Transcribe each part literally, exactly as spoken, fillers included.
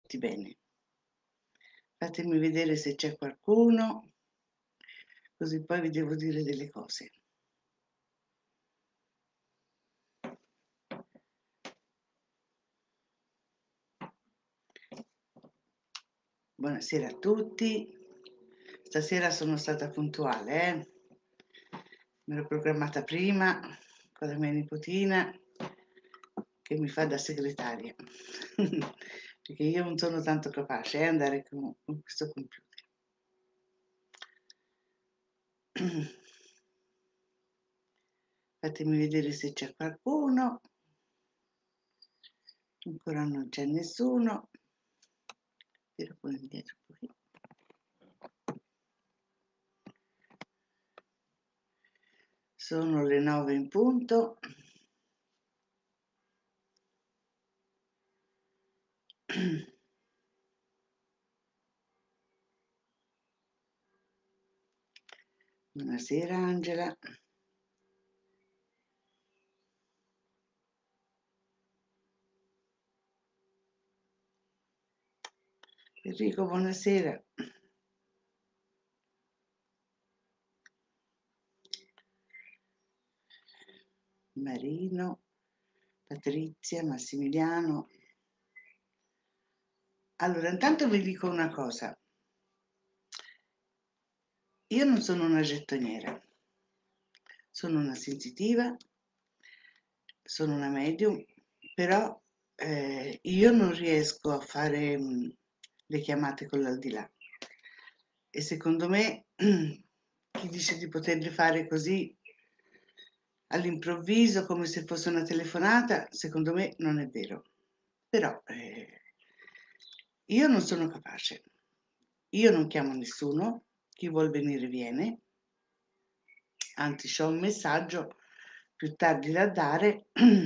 tutti bene. Fatemi vedere se c'è qualcuno, così poi vi devo dire delle cose. Buonasera a tutti. Stasera sono stata puntuale, eh? Me l'ho programmata prima con la mia nipotina che mi fa da segretaria, perché io non sono tanto capace eh, andare con, con questo computer. Fatemi vedere se c'è qualcuno. Ancora non c'è nessuno. Tiro poi indietro un pochino. Sono le nove in punto. Buonasera Angela. Enrico, buonasera. Marino, Patrizia, Massimiliano. Allora, intanto vi dico una cosa. Io non sono una gettoniera, sono una sensitiva, sono una medium, però eh, io non riesco a fare mh, le chiamate con l'aldilà. E secondo me chi dice di poterle fare così all'improvviso come se fosse una telefonata, secondo me non è vero. Però eh, io non sono capace. Io non chiamo nessuno, chi vuol venire viene. Anzi, c'ho un messaggio più tardi da dare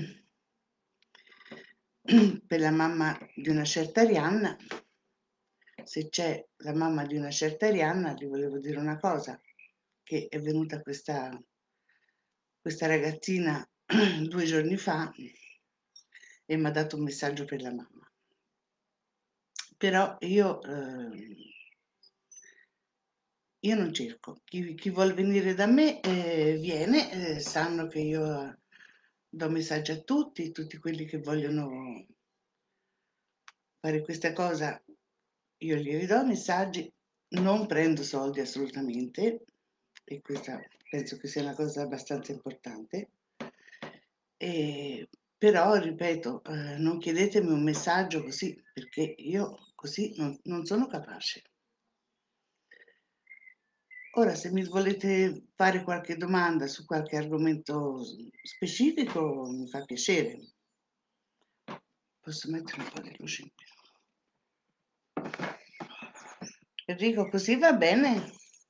per la mamma di una certa Arianna. Se c'è la mamma di una certa Arianna, gli volevo dire una cosa, che è venuta questa, questa ragazzina due giorni fa e mi ha dato un messaggio per la mamma. Però io, eh, io non cerco. Chi, chi vuol venire da me eh, viene, eh, sanno che io do messaggi a tutti, tutti quelli che vogliono fare questa cosa, io gli ridò messaggi, non prendo soldi assolutamente, e questa penso che sia una cosa abbastanza importante. E, però, ripeto, eh, non chiedetemi un messaggio così, perché io così non, non sono capace. Ora, se mi volete fare qualche domanda su qualche argomento specifico, mi fa piacere. Posso mettere un po' di luce in più. Enrico, così va bene?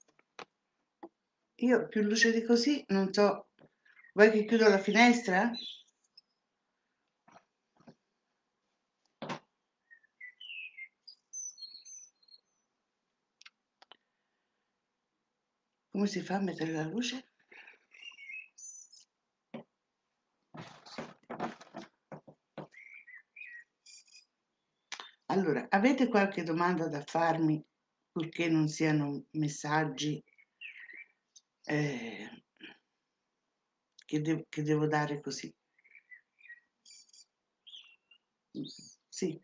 Io più luce di così, non so. Vuoi che chiudo la finestra? Come si fa a mettere la luce? Allora, avete qualche domanda da farmi, purché non siano messaggi eh, che, de- che devo dare così? Sì.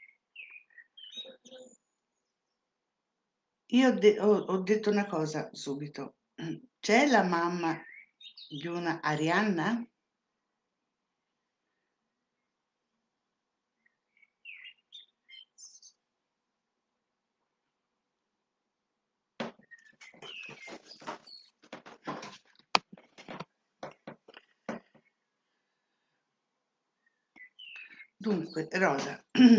Io ho, de- ho- ho detto una cosa subito. C'è la mamma di una Arianna? Dunque, Rosa,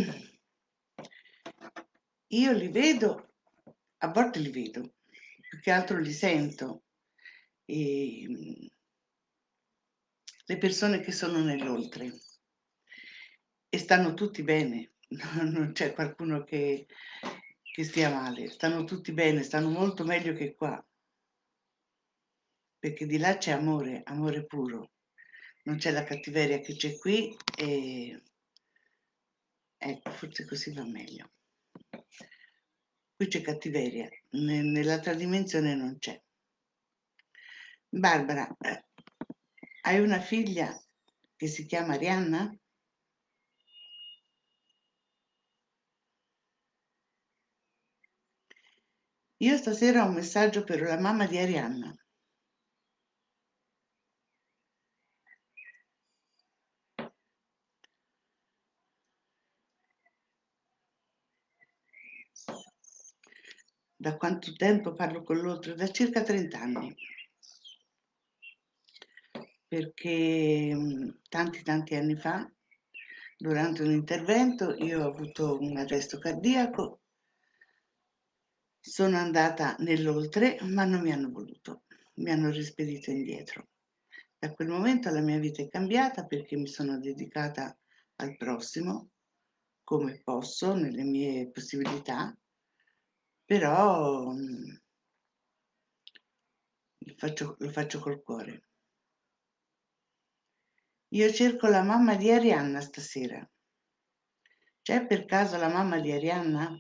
io li vedo, a volte li vedo, più che altro li sento, e, mm, le persone che sono nell'oltre e stanno tutti bene, non c'è qualcuno che, che stia male, stanno tutti bene, stanno molto meglio che qua, perché di là c'è amore, amore puro, non c'è la cattiveria che c'è qui e ecco, forse così va meglio. qui c'è cattiveria, ne- nell'altra dimensione non c'è. Barbara, eh, hai una figlia che si chiama Arianna? Io stasera ho un messaggio per la mamma di Arianna. Da quanto tempo parlo con l'altro? Da circa trenta anni. Perché mh, tanti tanti anni fa, durante un intervento, io ho avuto un arresto cardiaco, sono andata nell'oltre, ma non mi hanno voluto, mi hanno rispedito indietro. Da quel momento la mia vita è cambiata perché mi sono dedicata al prossimo, come posso, nelle mie possibilità, però mh, lo faccio, lo faccio col cuore. Io cerco la mamma di Arianna stasera. C'è per caso la mamma di Arianna?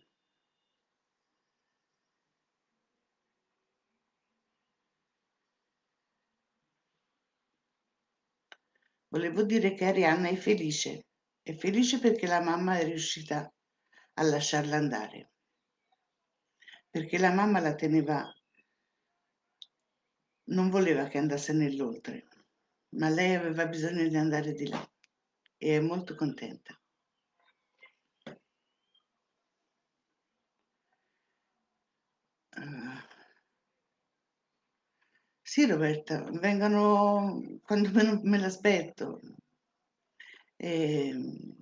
Volevo dire che Arianna è felice. È felice perché la mamma è riuscita a lasciarla andare. Perché la mamma la teneva, non voleva che andasse nell'oltre, ma lei aveva bisogno di andare di là e è molto contenta. Ah, sì, Roberta, vengono quando meno me l'aspetto. Ehm,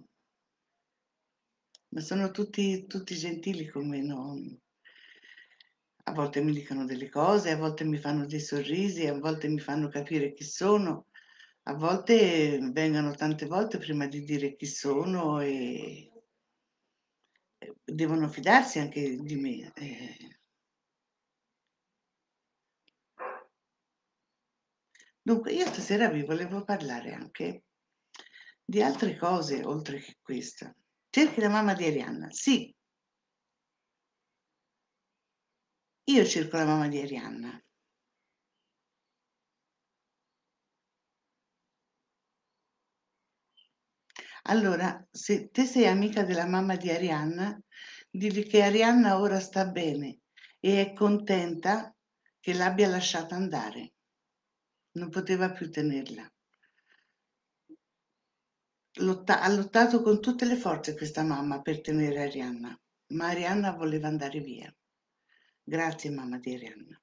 ma sono tutti, tutti gentili con me, no? A volte mi dicono delle cose, a volte mi fanno dei sorrisi, a volte mi fanno capire chi sono, a volte vengono tante volte prima di dire chi sono e e devono fidarsi anche di me. eh. Dunque, io stasera vi volevo parlare anche di altre cose oltre che questa. Cerchi la mamma di Arianna. Sì, io cerco la mamma di Arianna. Allora, se te sei amica della mamma di Arianna, digli che Arianna ora sta bene e è contenta che l'abbia lasciata andare. Non poteva più tenerla. Lotta- ha lottato con tutte le forze questa mamma per tenere Arianna, ma Arianna voleva andare via. Grazie, mamma di Arianna.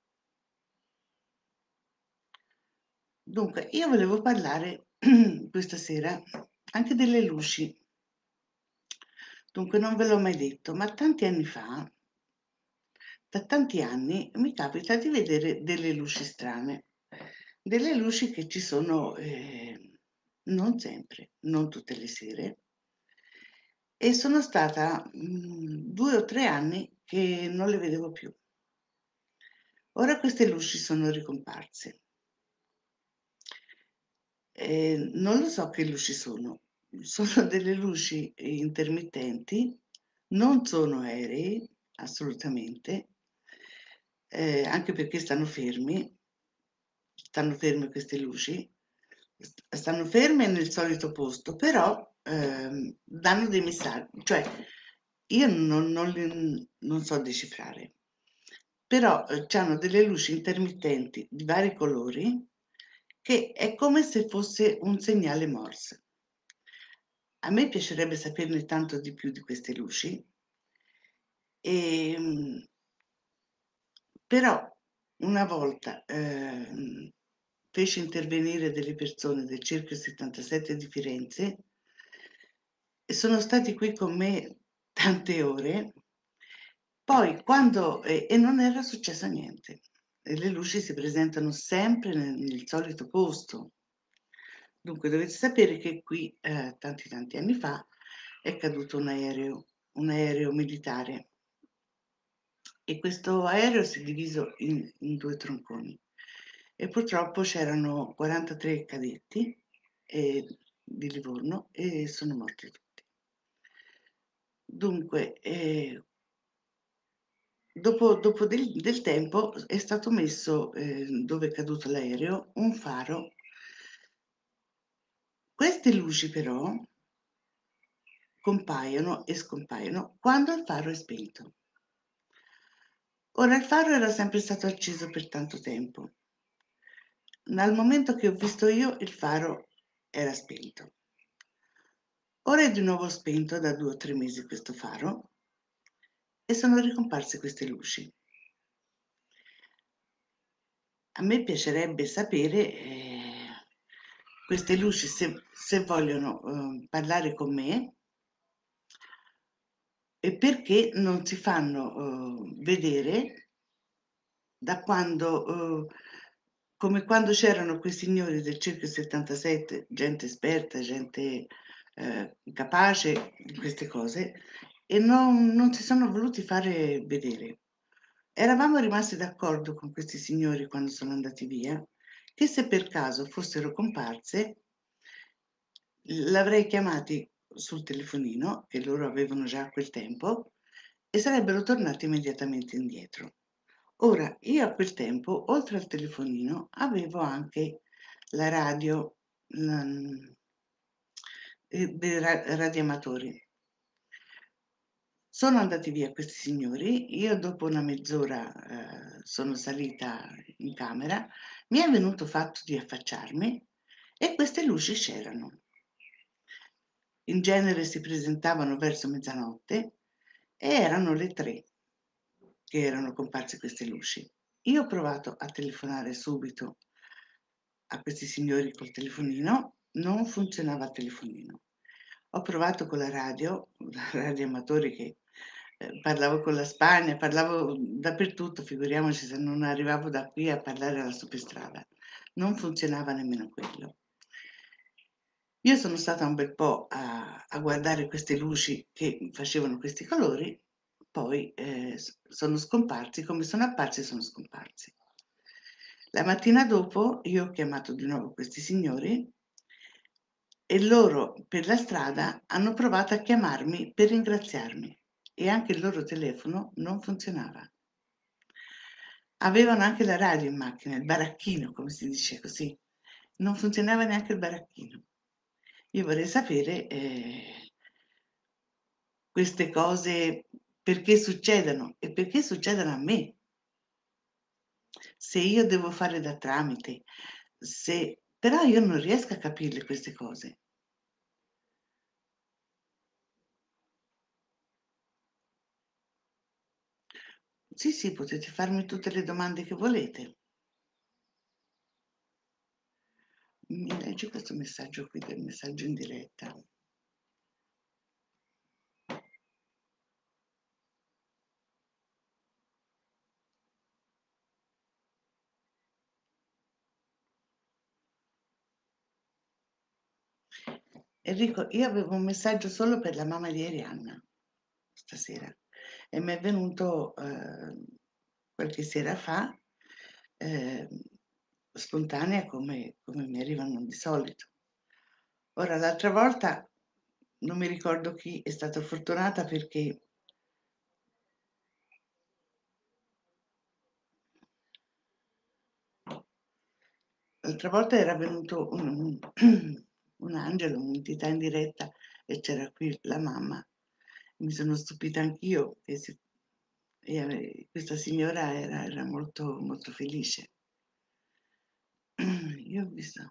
Dunque, io volevo parlare questa sera anche delle luci. Dunque, non ve l'ho mai detto, ma tanti anni fa, da tanti anni, mi capita di vedere delle luci strane, delle luci che ci sono eh, non sempre, non tutte le sere, e sono stata mm, due o tre anni che non le vedevo più. Ora queste luci sono ricomparse. Eh, non lo so che luci sono, sono delle luci intermittenti, non sono aerei, assolutamente, eh, anche perché stanno fermi, stanno ferme queste luci, st- stanno ferme nel solito posto, però ehm, danno dei messaggi, cioè io non, non li- non so decifrare, però eh, hanno delle luci intermittenti di vari colori che è come se fosse un segnale Morse. A me piacerebbe saperne tanto di più di queste luci, e, mm, però una volta ehm, fece intervenire delle persone del Circo settantasette di Firenze e sono stati qui con me tante ore. Poi quando e, e non era successo niente. E le luci si presentano sempre nel, nel solito posto. Dunque dovete sapere che qui eh, tanti tanti anni fa è caduto un aereo, un aereo militare e questo aereo si è diviso in, in due tronconi e purtroppo c'erano quarantatré cadetti eh, di Livorno e sono morti tutti. Dunque, eh, dopo, dopo del, del tempo è stato messo, eh, dove è caduto l'aereo, un faro. Queste luci però compaiono e scompaiono quando il faro è spento. Ora il faro era sempre stato acceso per tanto tempo. Dal momento che ho visto io, il faro era spento. Ora è di nuovo spento da due o tre mesi questo faro e sono ricomparse queste luci. A me piacerebbe sapere, eh, queste luci, se, se vogliono eh, parlare con me, e perché non si fanno eh, vedere da quando, eh, come quando c'erano quei signori del Circo settantasette, gente esperta, gente eh, capace di queste cose, e non, non si sono voluti fare vedere. Eravamo rimasti d'accordo con questi signori quando sono andati via, che se per caso fossero comparse, l'avrei chiamati sul telefonino, che loro avevano già a quel tempo, e sarebbero tornati immediatamente indietro. Ora, io a quel tempo, oltre al telefonino, avevo anche la radio mm, eh, dei ra- radioamatori. Sono andati via questi signori, io dopo una mezz'ora eh, sono salita in camera, mi è venuto fatto di affacciarmi e queste luci c'erano. In genere si presentavano verso mezzanotte e erano le tre che erano comparse queste luci. Io ho provato a telefonare subito a questi signori col telefonino, non funzionava il telefonino. Ho provato con la radio, la radio amatori che eh, parlavo con la Spagna, parlavo dappertutto, figuriamoci se non arrivavo da qui a parlare alla superstrada. Non funzionava nemmeno quello. Io sono stata un bel po' a, a guardare queste luci che facevano questi colori, poi eh, sono scomparsi, come sono apparsi sono scomparsi. La mattina dopo io ho chiamato di nuovo questi signori e loro per la strada hanno provato a chiamarmi per ringraziarmi e anche il loro telefono non funzionava. Avevano anche la radio in macchina, il baracchino, come si dice così. Non funzionava neanche il baracchino. Io vorrei sapere eh, queste cose perché succedono e perché succedono a me. Se io devo fare da tramite, se... però io non riesco a capirle queste cose. Sì, sì, potete farmi tutte le domande che volete. Mi leggi questo messaggio qui del messaggio in diretta? Enrico, io avevo un messaggio solo per la mamma di Arianna stasera e mi è venuto eh, qualche sera fa eh, spontanea come, come mi arrivano di solito. Ora, l'altra volta non mi ricordo chi è stata fortunata perché l'altra volta era venuto un, un angelo, un'entità in diretta e c'era qui la mamma. Mi sono stupita anch'io che si- e, eh, questa signora era, era molto, molto felice. Io ho visto.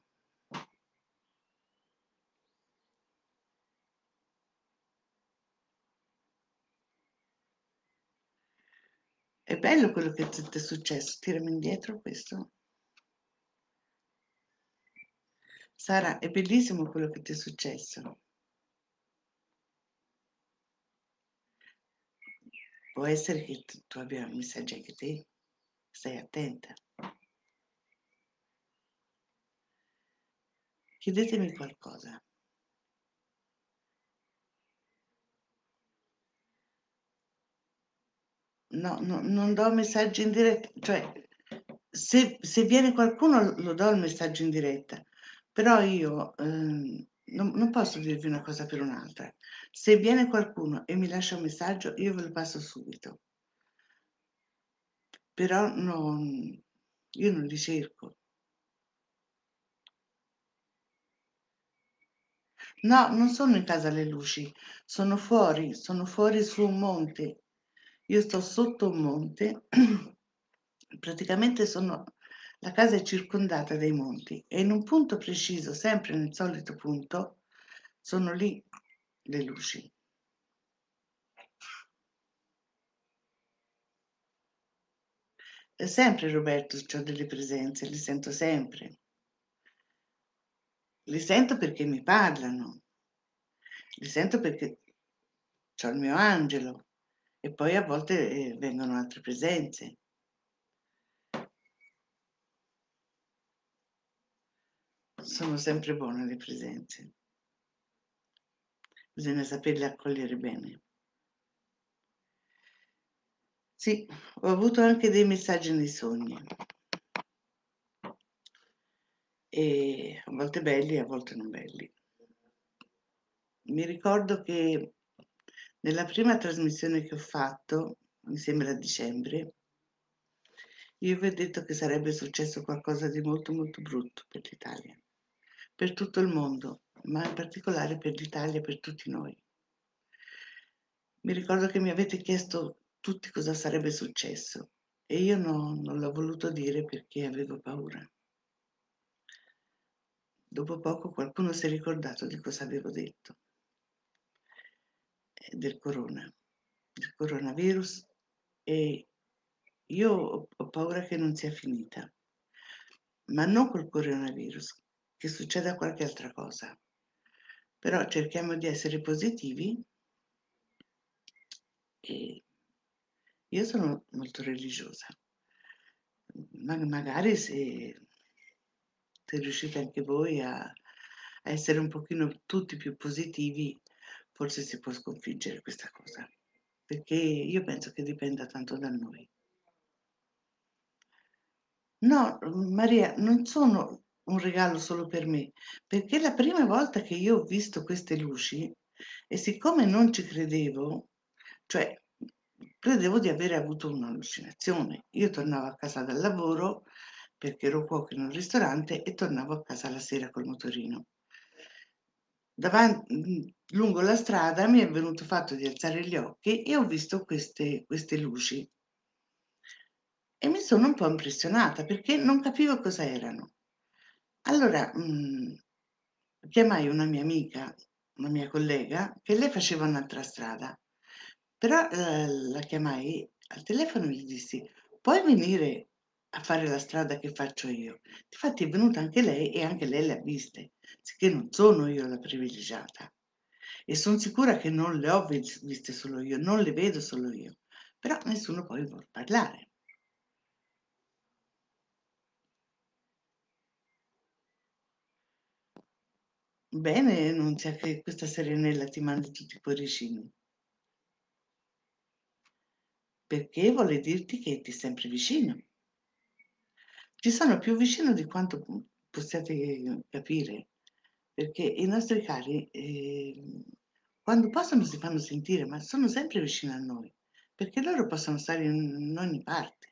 È bello quello che ti è successo. Tirami indietro questo. Sara, è bellissimo quello che ti è successo. Può essere che tu, tu abbia messaggi anche te. Stai attenta. Chiedetemi qualcosa. No, no, non do messaggi in diretta, cioè se, se viene qualcuno lo do il messaggio in diretta, però io ehm, non, non posso dirvi una cosa per un'altra. Se viene qualcuno e mi lascia un messaggio, io ve lo passo subito. però non, io non li cerco. No, non sono in casa le luci, sono fuori, sono fuori su un monte. Io sto sotto un monte, praticamente sono, la casa è circondata dai monti e in un punto preciso, sempre nel solito punto, sono lì le luci. E sempre Roberto, c'ho delle presenze, li sento sempre. Li sento perché mi parlano, li sento perché c'ho il mio angelo e poi a volte eh, vengono altre presenze. Sono sempre buone le presenze, bisogna saperle accogliere bene. Sì, ho avuto anche dei messaggi nei sogni, e a volte belli e a volte non belli. Mi ricordo che nella prima trasmissione che ho fatto, mi sembra a dicembre, io vi ho detto che sarebbe successo qualcosa di molto molto brutto per l'Italia, per tutto il mondo, ma in particolare per l'Italia, per tutti noi. Mi ricordo che mi avete chiesto tutti cosa sarebbe successo e io no, non l'ho voluto dire perché avevo paura. Dopo poco qualcuno si è ricordato di cosa avevo detto, eh, del corona, del coronavirus, e io ho, ho paura che non sia finita, ma non col coronavirus, che succeda qualche altra cosa. Però cerchiamo di essere positivi e io sono molto religiosa. Ma magari se, se riuscite anche voi a, a essere un pochino tutti più positivi, forse si può sconfiggere questa cosa. Perché io penso che dipenda tanto da noi. No, Maria, non sono un regalo solo per me, perché la prima volta che io ho visto queste luci, e siccome non ci credevo, cioè credevo di aver avuto un'allucinazione. Io tornavo a casa dal lavoro, perché ero cuoco in un ristorante, e tornavo a casa la sera col motorino. Davanti, lungo la strada mi è venuto fatto di alzare gli occhi e ho visto queste, queste luci. E mi sono un po' impressionata perché non capivo cosa erano. Allora, mh, chiamai una mia amica, una mia collega, che lei faceva un'altra strada, però eh, la chiamai al telefono e gli dissi, puoi venire a fare la strada che faccio io? Infatti è venuta anche lei e anche lei le ha viste, sicché non sono io la privilegiata. E sono sicura che non le ho vis- viste solo io, non le vedo solo io, però nessuno poi vuol parlare. Bene, non sia che questa serenella ti mandi tutti i cuoricini, perché vuole dirti che ti è sempre vicino. Ci sono più vicino di quanto p- possiate capire, perché i nostri cari, eh, quando possono, si fanno sentire, ma sono sempre vicino a noi, perché loro possono stare in, in ogni parte.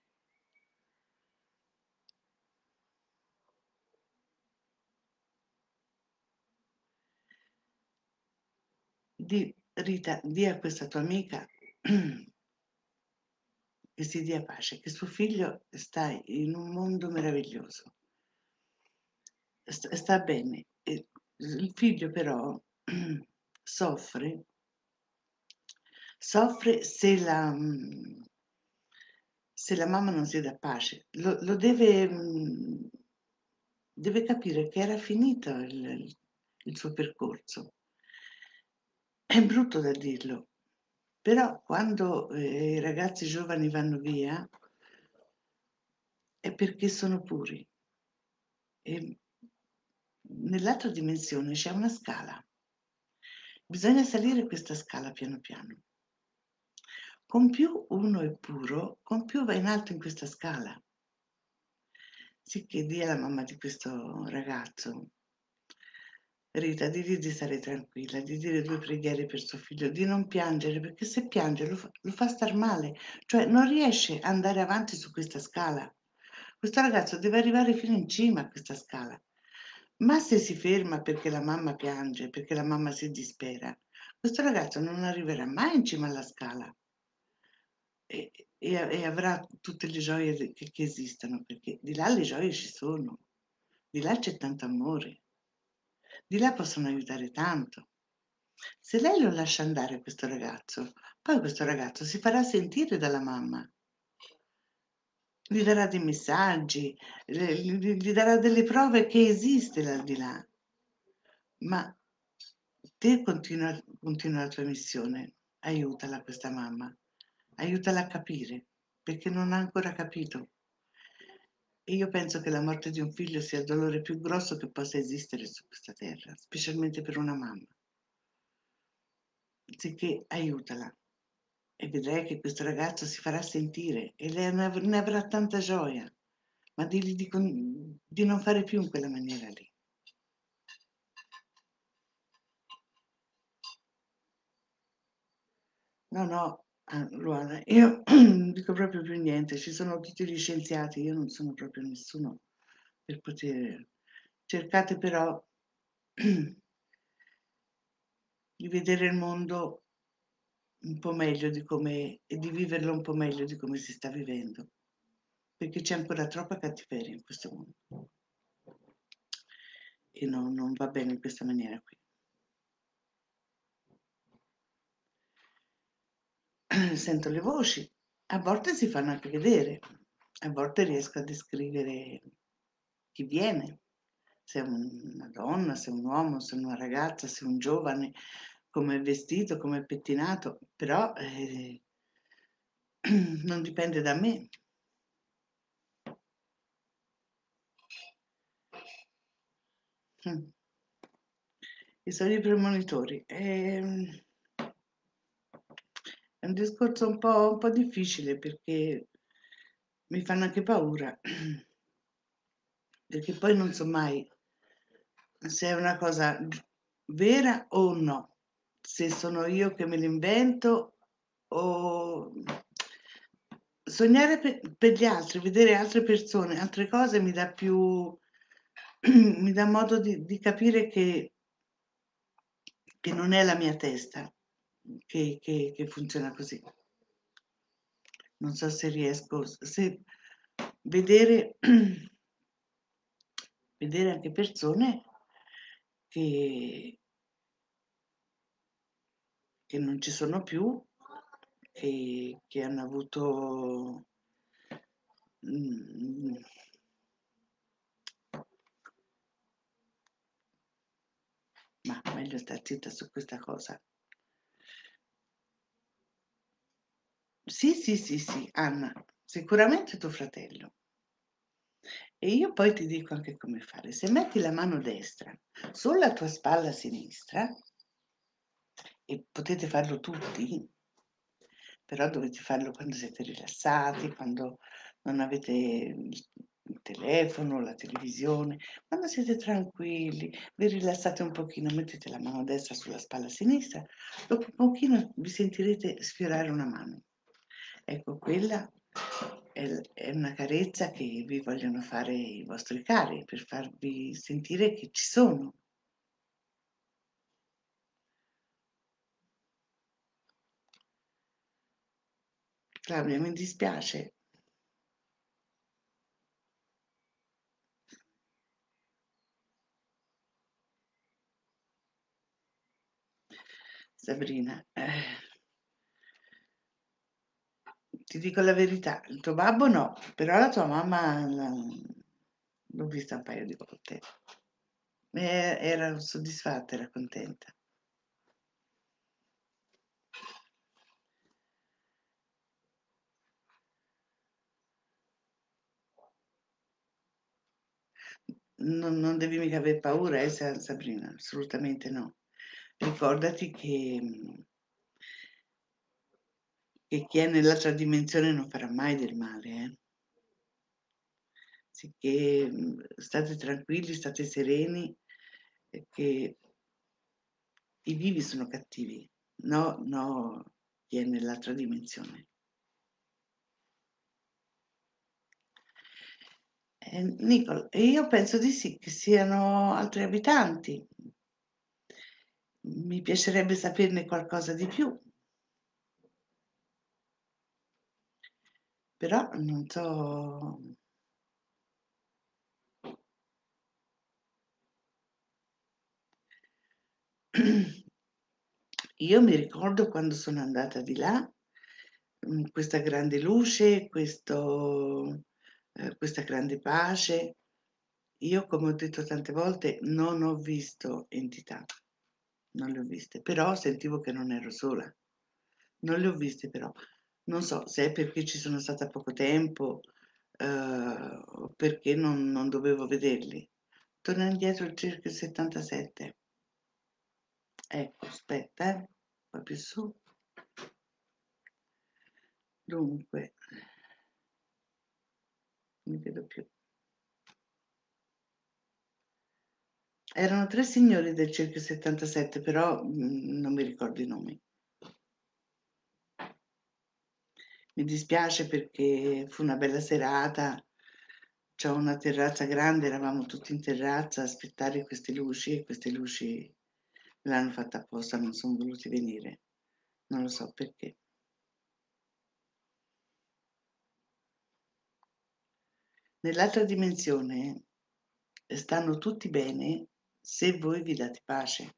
Di, Rita, di a questa tua amica che si dia pace, che suo figlio sta in un mondo meraviglioso, sta, sta bene. E il figlio però soffre, soffre se la, mm, se la mamma non si dà pace. Lo, lo deve, mm, deve capire che era finito il, il suo percorso. È brutto da dirlo, però quando eh, i ragazzi giovani vanno via è perché sono puri. E nell'altra dimensione c'è una scala. Bisogna salire questa scala piano piano. Con più uno è puro, con più va in alto in questa scala. Sicché dì alla mamma di questo ragazzo, Rita, digli di stare tranquilla, di dire due preghiere per suo figlio, di non piangere, perché se piange lo fa, lo fa star male, cioè non riesce ad andare avanti su questa scala. Questo ragazzo deve arrivare fino in cima a questa scala. Ma se si ferma perché la mamma piange, perché la mamma si dispera, questo ragazzo non arriverà mai in cima alla scala e, e- e avrà tutte le gioie de- che, che esistono, perché di là le gioie ci sono, di là c'è tanto amore, di là possono aiutare tanto. Se lei lo lascia andare questo ragazzo, poi questo ragazzo si farà sentire dalla mamma, gli darà dei messaggi, le- gli, gli darà delle prove che esiste l'aldilà. Ma te continua, continua la tua missione, aiutala questa mamma, aiutala a capire, perché non ha ancora capito. E io penso che la morte di un figlio sia il dolore più grosso che possa esistere su questa terra, specialmente per una mamma. Sicché aiutala e vedrai che questo ragazzo si farà sentire e lei ne av- ne avrà tanta gioia, ma digli di, con- di non fare più in quella maniera lì. No, no, ah, Luana, io non dico proprio più niente, ci sono tutti gli scienziati, io non sono proprio nessuno per poter... Cercate però di vedere il mondo un po' meglio di come e di viverlo un po' meglio di come si sta vivendo, perché c'è ancora troppa cattiveria in questo mondo e no, non va bene in questa maniera qui. Sento le voci, a volte si fanno anche vedere, a volte riesco a descrivere chi viene, se è una donna, se è un uomo, se è una ragazza, se è un giovane, come è vestito, come è pettinato, però eh, non dipende da me. Mm. I sogni premonitori. Ehm, È un discorso un po', un po' difficile perché mi fanno anche paura, perché poi non so mai se è una cosa gi- vera o no, se sono io che me l'invento o sognare per, per gli altri, vedere altre persone, altre cose mi dà più, mi dà modo di, di capire che, che non è la mia testa che, che- che funziona così. Non so se riesco, se vedere, vedere anche persone che, che non ci sono più, che, che hanno avuto, mm, ma meglio star zitta su questa cosa. Sì, sì, sì, sì, Anna, sicuramente tuo fratello. E io poi ti dico anche come fare. Se metti la mano destra sulla tua spalla sinistra, e potete farlo tutti, però dovete farlo quando siete rilassati, quando non avete il il telefono, la televisione, quando siete tranquilli, vi rilassate un pochino, mettete la mano destra sulla spalla sinistra, dopo un pochino vi sentirete sfiorare una mano. Ecco, quella è, è una carezza che vi vogliono fare i vostri cari per farvi sentire che ci sono. Claudia, mi dispiace. Sabrina, eh, ti dico la verità, il tuo babbo no, però la tua mamma la- l'ho vista un paio di volte. E era soddisfatta, era contenta. Non, non devi mica aver paura, eh, Sa- Sabrina, assolutamente no. Ricordati che, che chi è nell'altra dimensione non farà mai del male, eh. Sicché mh, state tranquilli, state sereni, e che i vivi sono cattivi, no, no, chi è nell'altra dimensione. Eh, Nicol, e io penso di sì, che siano altri abitanti. Mi piacerebbe saperne qualcosa di più, però non so. Io mi ricordo quando sono andata di là, mm, questa grande luce, questo, eh, questa grande pace. Io, come ho detto tante volte, non ho visto entità, non le ho viste, però sentivo che non ero sola. Non le ho viste però. Non so se è perché ci sono stata poco tempo, eh, o perché non, non dovevo vederli. Torna indietro il circa il settantasette. Ecco, aspetta, eh. Poi più su. Dunque, non mi vedo più. Erano tre signori del circa settantasette, però mm, non mi ricordo i nomi. Mi dispiace perché fu una bella serata, c'ho una terrazza grande, eravamo tutti in terrazza a aspettare queste luci e queste luci l'hanno fatta apposta, non sono voluti venire. Non lo so perché. Nell'altra dimensione stanno tutti bene se voi vi date pace.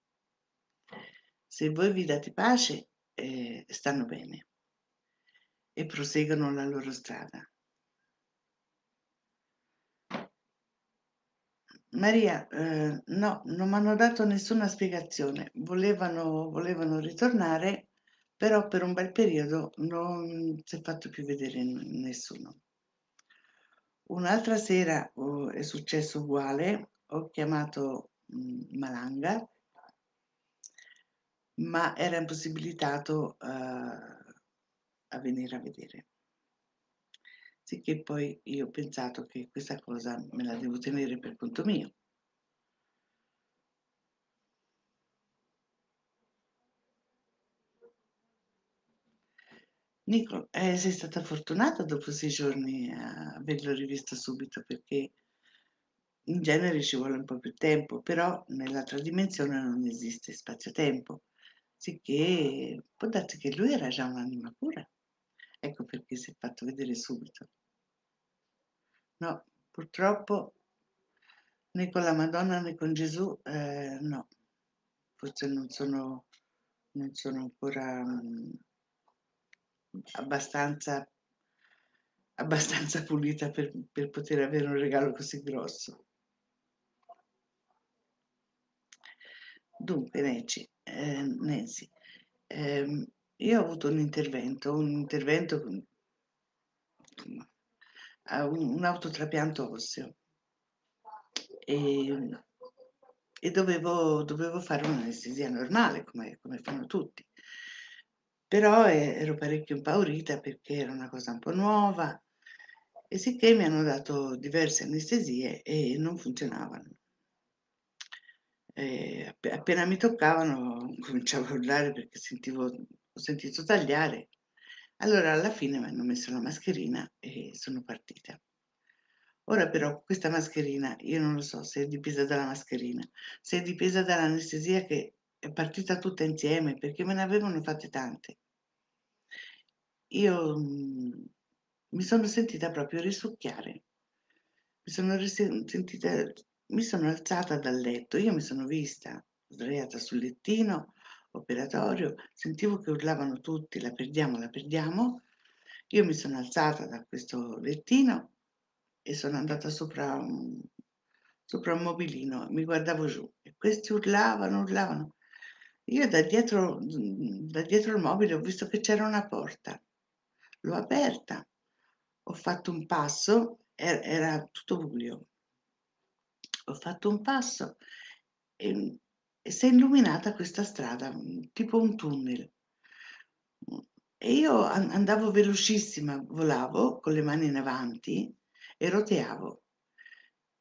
Se voi vi date pace, eh, stanno bene e proseguono la loro strada. Maria, eh, no, non mi hanno dato nessuna spiegazione. Volevano, volevano ritornare, però per un bel periodo non si è fatto più vedere n- nessuno. Un'altra sera oh, è successo uguale, ho chiamato mm, Malanga, ma era impossibilitato eh, a venire a vedere. Sicché poi io ho pensato che questa cosa me la devo tenere per conto mio. Nico, eh, sei stata fortunata dopo sei giorni a averlo rivisto subito perché in genere ci vuole un po' più tempo, però nell'altra dimensione non esiste spazio-tempo, sicché può darsi che lui era già un'anima pura. Ecco perché si è fatto vedere subito. No, purtroppo né con la Madonna né con Gesù, eh, no, forse non sono, non sono ancora mm, abbastanza, abbastanza pulita per, per poter avere un regalo così grosso. Dunque, Nancy, eh, Nancy, ehm, io ho avuto un intervento, un intervento con insomma, a un, un autotrapianto osseo e, e dovevo, dovevo fare un'anestesia normale, come, come fanno tutti. Però eh, ero parecchio impaurita perché era una cosa un po' nuova e sicché mi hanno dato diverse anestesie e non funzionavano. E app- appena mi toccavano cominciavo a urlare perché sentivo, ho sentito tagliare. Allora alla fine mi hanno messo la mascherina e sono partita. Ora però questa mascherina, io non lo so se è dipesa dalla mascherina, se è dipesa dall'anestesia che è partita tutta insieme perché me ne avevano fatte tante. Io mm, mi sono sentita proprio risucchiare. Mi sono risen- sentita, mi sono alzata dal letto, io mi sono vista sdraiata sul lettino operatorio, sentivo che urlavano tutti, la perdiamo, la perdiamo. Io mi sono alzata da questo lettino e sono andata sopra un, sopra un mobilino, mi guardavo giù e questi urlavano, urlavano. Io da dietro, da dietro il mobile ho visto che c'era una porta. L'ho aperta, ho fatto un passo, er- era tutto buio. Ho fatto un passo e, e si è illuminata questa strada, mm, tipo un tunnel. E io an- andavo velocissima, volavo con le mani in avanti e roteavo.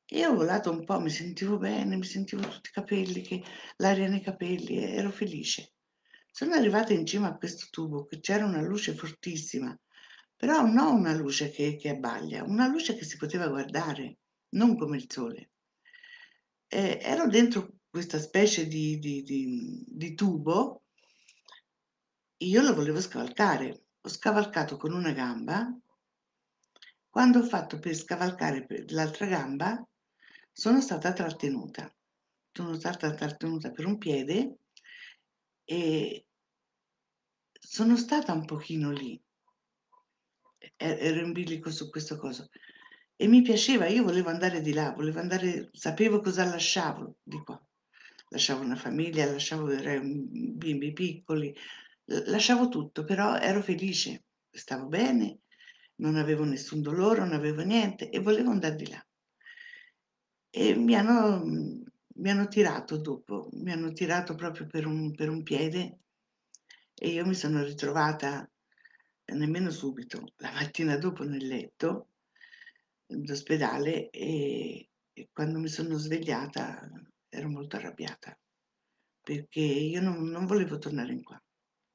E ho volato un po', mi sentivo bene, mi sentivo tutti i capelli, che l'aria nei capelli, e ero felice. Sono arrivata in cima a questo tubo, che c'era una luce fortissima, però non una luce che, che abbaglia, una luce che si poteva guardare, non come il sole. E ero dentro questa specie di, di- di- di tubo, io lo volevo scavalcare. Ho scavalcato con una gamba. Quando ho fatto per scavalcare per l'altra gamba, sono stata trattenuta. Sono stata trattenuta per un piede e sono stata un pochino lì, e- ero in bilico su questo coso. E mi piaceva, io volevo andare di là, volevo andare, sapevo cosa lasciavo di qua. Lasciavo una famiglia, lasciavo i bimbi piccoli, l- lasciavo tutto, però ero felice, stavo bene, non avevo nessun dolore, non avevo niente e volevo andare di là. E mi hanno, mi hanno tirato dopo, mi hanno tirato proprio per un, per un piede e io mi sono ritrovata eh, nemmeno subito, la mattina dopo nel letto d'ospedale e, e quando mi sono svegliata ero molto arrabbiata perché io non, non volevo tornare in qua.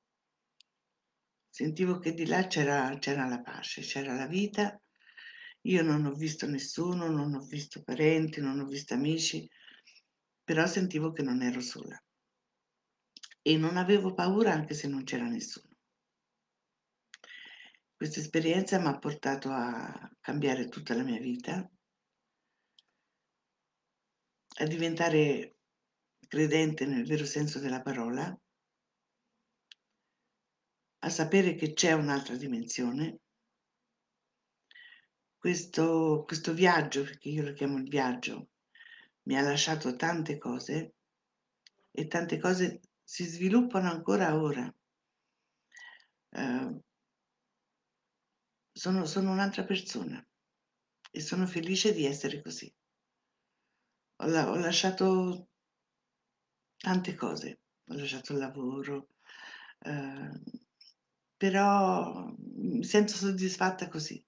Sentivo che di là c'era c'era la pace, c'era la vita. Io non ho visto nessuno, non ho visto parenti, non ho visto amici, però sentivo che non ero sola e non avevo paura anche se non c'era nessuno. Questa esperienza mi ha portato a cambiare tutta la mia vita, a diventare credente nel vero senso della parola, a sapere che c'è un'altra dimensione. Questo, questo viaggio, perché io lo chiamo il viaggio, mi ha lasciato tante cose e tante cose si sviluppano ancora ora. Eh, sono, sono un'altra persona e sono felice di essere così. Ho, la- ho lasciato tante cose, ho lasciato il lavoro, eh, però mi sento soddisfatta così.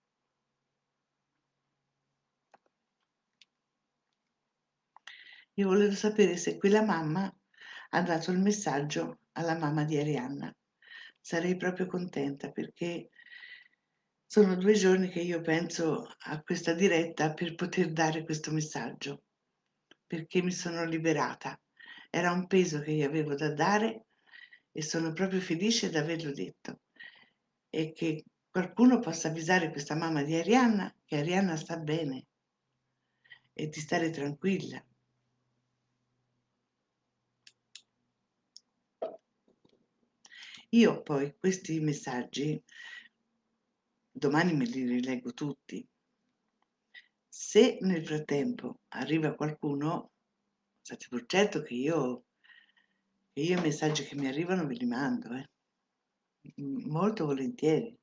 Io volevo sapere se quella mamma ha dato il messaggio alla mamma di Arianna. Sarei proprio contenta perché sono due giorni che io penso a questa diretta per poter dare questo messaggio, perché mi sono liberata. Era un peso che io avevo da dare e sono proprio felice di averlo detto e che qualcuno possa avvisare questa mamma di Arianna che Arianna sta bene e di stare tranquilla. Io poi questi messaggi domani me li rileggo tutti. Se nel frattempo arriva qualcuno, state pur certo che io, che io i messaggi che mi arrivano ve li mando, eh. M- Molto volentieri.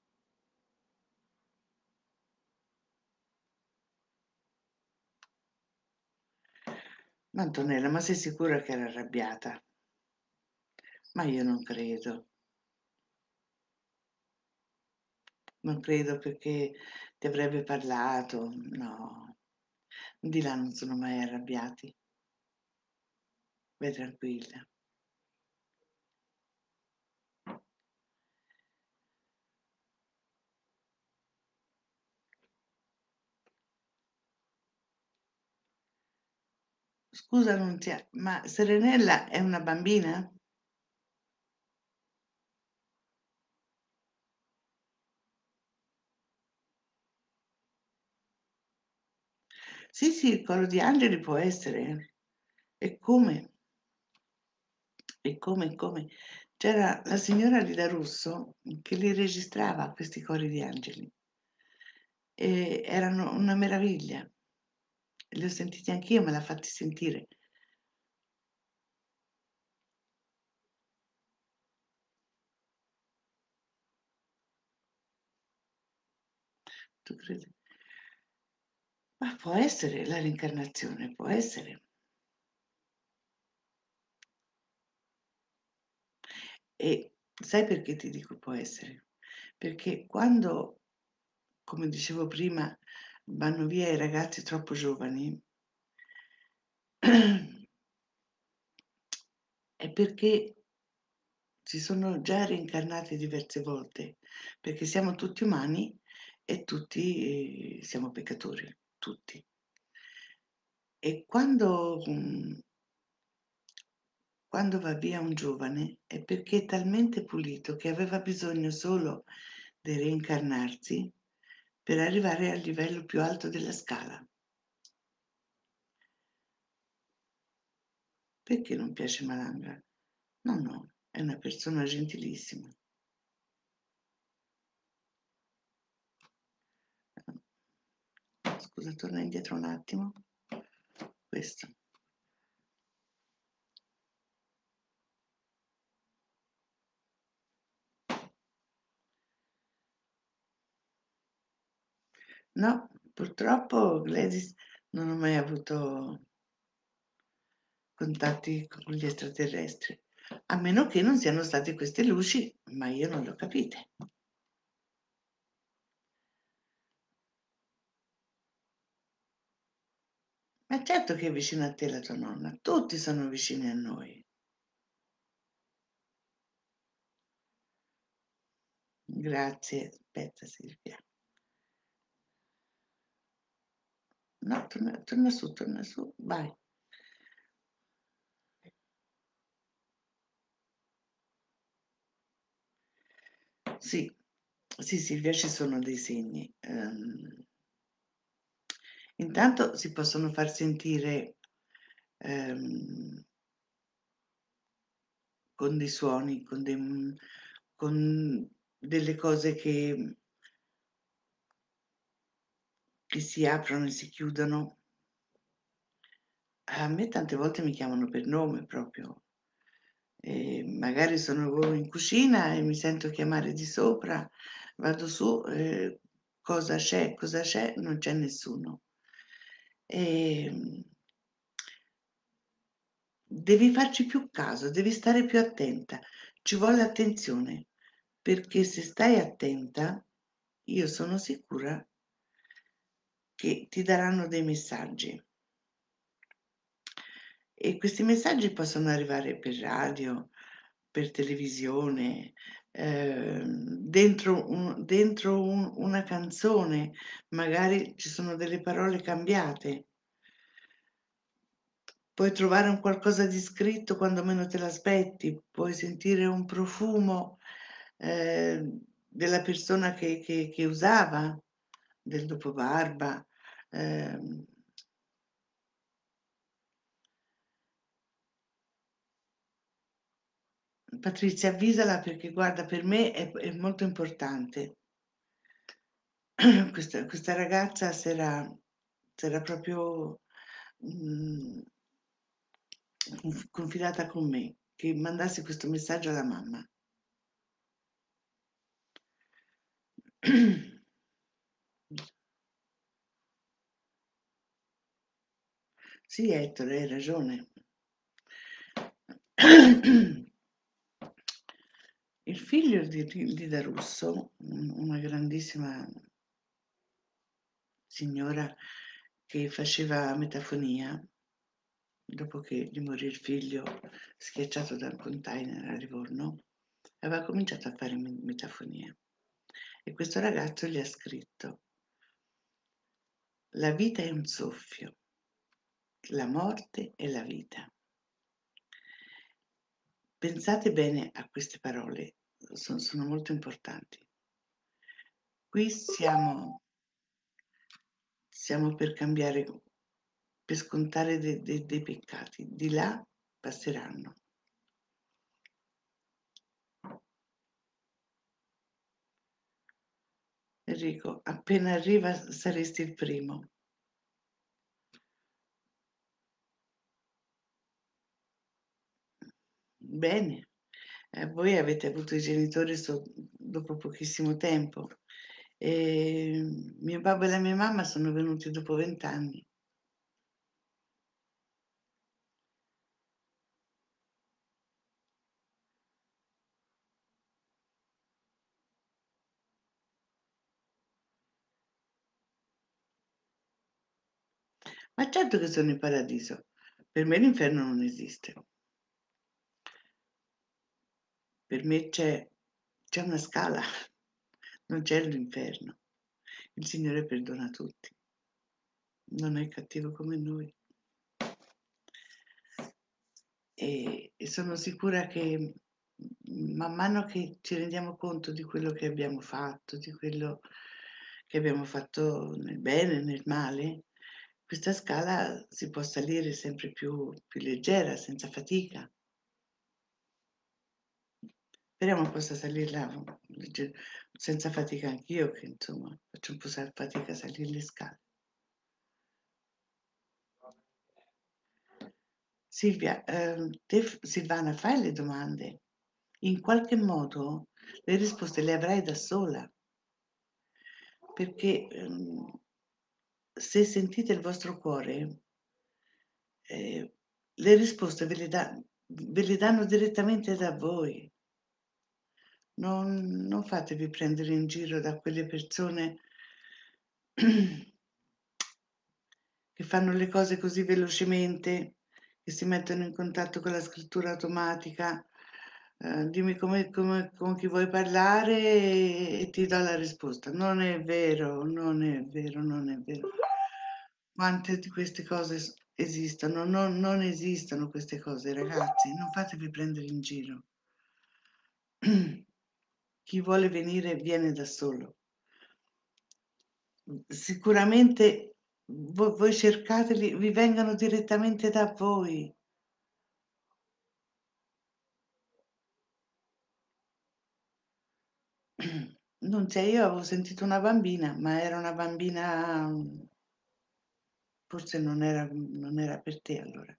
Ma Antonella, ma sei sicura che era arrabbiata? Ma io non credo, non credo perché ti avrebbe parlato, no. Di là non sono mai arrabbiati, vai tranquilla. Scusa Nunzia, ma Serenella è una bambina? Sì, sì, il coro di angeli può essere. E come? E come, e come? C'era la signora Lida Russo che li registrava questi cori di angeli e erano una meraviglia. Li ho sentiti anch'io, me l'ha fatti sentire. Tu credi? Ma può essere la reincarnazione, può essere. E sai perché ti dico può essere? Perché quando, come dicevo prima, vanno via i ragazzi troppo giovani è perché si sono già reincarnati diverse volte, perché siamo tutti umani e tutti eh, siamo peccatori, tutti. E quando, mh, quando va via un giovane è perché è talmente pulito che aveva bisogno solo di reincarnarsi per arrivare al livello più alto della scala. Perché non piace Malanga? No, no, è una persona gentilissima. Scusa, torna indietro un attimo. Questo. No, purtroppo Gladys non ho mai avuto contatti con gli extraterrestri, a meno che non siano state queste luci, ma io non le ho capite. Ma certo che è vicino a te la tua nonna, tutti sono vicini a noi. Grazie, aspetta Silvia. No, torna, torna su, torna su, vai. Sì, sì Silvia, ci sono dei segni. Ehm, intanto si possono far sentire ehm, con dei suoni, con, dei, con delle cose che, che si aprono e si chiudono. A me tante volte mi chiamano per nome proprio. E magari sono in cucina e mi sento chiamare di sopra, vado su, eh, cosa c'è, cosa c'è, non c'è nessuno. E, devi farci più caso, devi stare più attenta, ci vuole attenzione, perché se stai attenta, io sono sicura che ti daranno dei messaggi. E questi messaggi possono arrivare per radio, per televisione, ehm, dentro, un- dentro un- una canzone, magari ci sono delle parole cambiate. Puoi trovare un qualcosa di scritto quando meno te l'aspetti, puoi sentire un profumo eh, della persona che, che- che usava, del dopobarba. ehm, Patrizia, avvisala perché guarda, per me è, è molto importante. Questa, questa ragazza si era, si era proprio mm, conf- confidata con me, che mandassi questo messaggio alla mamma. Sì, Ettore, hai ragione. Il figlio di, di Darusso, una grandissima signora che faceva metafonia, dopo che gli morì il figlio schiacciato da un container a Livorno, aveva cominciato a fare metafonia. E questo ragazzo gli ha scritto: la vita è un soffio, la morte è la vita. Pensate bene a queste parole, sono, sono molto importanti. Qui siamo, siamo per cambiare, per scontare de- de- dei peccati, di là passeranno. Enrico, appena arriva saresti il primo. Bene, eh, voi avete avuto i genitori so- dopo pochissimo tempo. E mio babbo e la mia mamma sono venuti dopo vent'anni. Ma certo che sono in paradiso. Per me l'inferno non esiste. Per me c'è c'è una scala, non c'è l'inferno. Il Signore perdona tutti, non è cattivo come noi. E, e sono sicura che man mano che ci rendiamo conto di quello che abbiamo fatto, di quello che abbiamo fatto nel bene e nel male, questa scala si può salire sempre più, più leggera, senza fatica. Speriamo possa salirla legge- senza fatica anch'io, che insomma faccio un po' sa- fatica a salire le scale. Silvia, ehm, te, f- Silvana, fai le domande. In qualche modo le risposte le avrai da sola, perché ehm, se sentite il vostro cuore, eh, le risposte ve le, da- ve le danno direttamente da voi. Non, non fatevi prendere in giro da quelle persone che fanno le cose così velocemente, che si mettono in contatto con la scrittura automatica. Eh, dimmi come, come- con chi vuoi parlare e, e ti do la risposta. Non è vero, non è vero, non è vero. Quante di queste cose s- esistono? Non, non esistono queste cose, ragazzi. Non fatevi prendere in giro. Chi vuole venire viene da solo. Sicuramente vo- voi cercateli, vi vengano direttamente da voi. Non c'è, io avevo sentito una bambina, ma era una bambina, mm, forse non era, non era per te allora.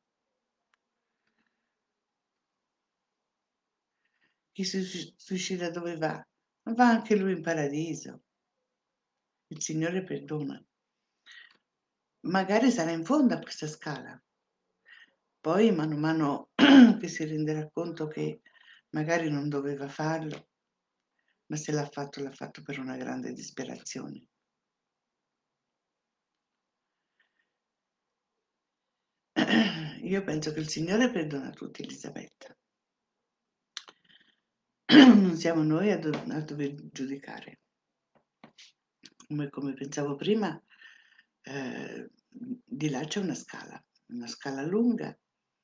Chi si sui- suicida dove va? Va anche lui in paradiso. Il Signore perdona. Magari sarà in fondo a questa scala. Poi, mano a mano che si renderà conto che magari non doveva farlo, ma se l'ha fatto, l'ha fatto per una grande disperazione. Io penso che il Signore perdona tutti, Elisabetta. Non siamo noi a, do- a dover giudicare. Come, come pensavo prima, eh, di là c'è una scala, una scala lunga.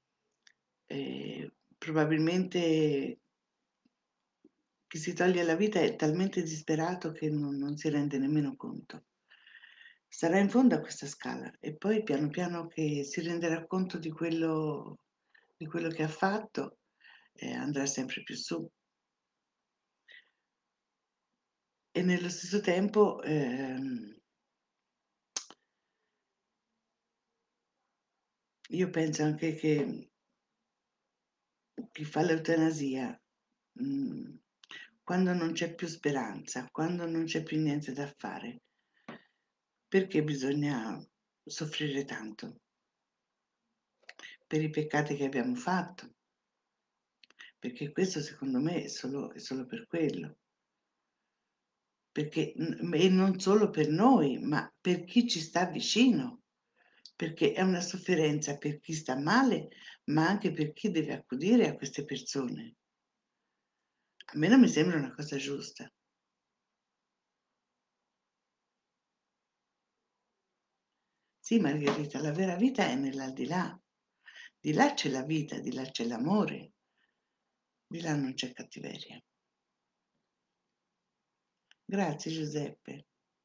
E probabilmente chi si toglie la vita è talmente disperato che non, non si rende nemmeno conto. Sarà in fondo a questa scala e poi piano piano che si renderà conto di quello, di quello che ha fatto, eh, andrà sempre più su. E nello stesso tempo ehm, io penso anche che chi fa l'eutanasia, mm, quando non c'è più speranza, quando non c'è più niente da fare, perché bisogna soffrire tanto? Per i peccati che abbiamo fatto, perché questo secondo me è solo, è solo per quello. Perché, mm, e non solo per noi, ma per chi ci sta vicino, perché è una sofferenza per chi sta male, ma anche per chi deve accudire a queste persone. A me non mi sembra una cosa giusta. Sì, Margherita, la vera vita è nell'aldilà. Di là c'è la vita, di là c'è l'amore, di là non c'è cattiveria. Grazie Giuseppe.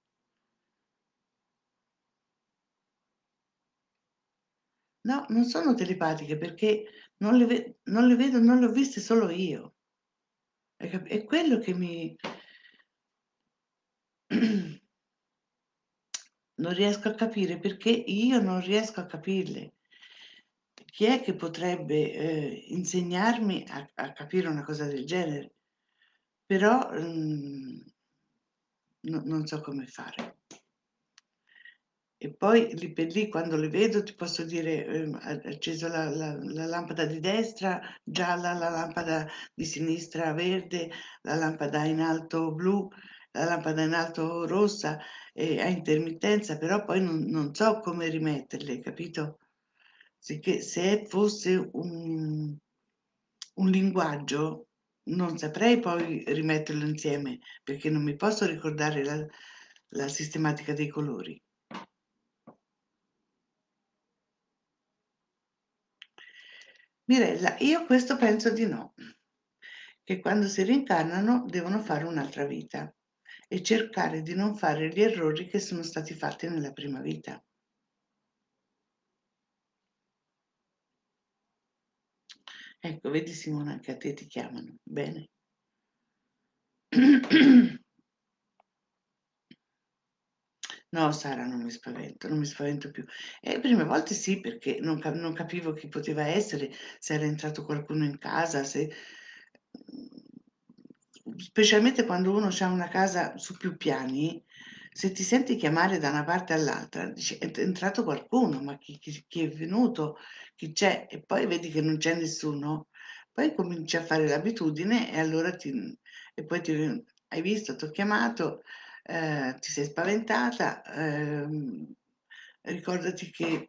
No, non sono telepatiche perché non le, ve- non le vedo, non le ho viste solo io. Hai cap- È quello che mi... non riesco a capire perché io non riesco a capirle. Chi è che potrebbe eh, insegnarmi a, a capire una cosa del genere? Però mm, no- non so come fare. E poi lì per lì, quando le vedo, ti posso dire, ehm, ha acceso la, la- la lampada di destra, gialla, la lampada di sinistra verde, la lampada in alto blu, la lampada in alto rossa e a intermittenza, però poi non, non so come rimetterle, capito? Sicché se fosse un, un linguaggio, non saprei poi rimetterlo insieme, perché non mi posso ricordare la, la sistematica dei colori. Mirella, io questo penso di no, che quando si rincarnano devono fare un'altra vita e cercare di non fare gli errori che sono stati fatti nella prima vita. Ecco, vedi Simona, anche a te ti chiamano. Bene. No, Sara, non mi spavento, non mi spavento più. E le prime volte sì, perché non, cap- non capivo chi poteva essere, se era entrato qualcuno in casa, se... Specialmente quando uno ha una casa su più piani, se ti senti chiamare da una parte all'altra, dici, è entrato qualcuno, ma chi, chi- chi è venuto, chi c'è? E poi vedi che non c'è nessuno, poi cominci a fare l'abitudine e allora ti... E poi ti... Hai visto, ti ho chiamato, eh, ti sei spaventata, ehm, ricordati che,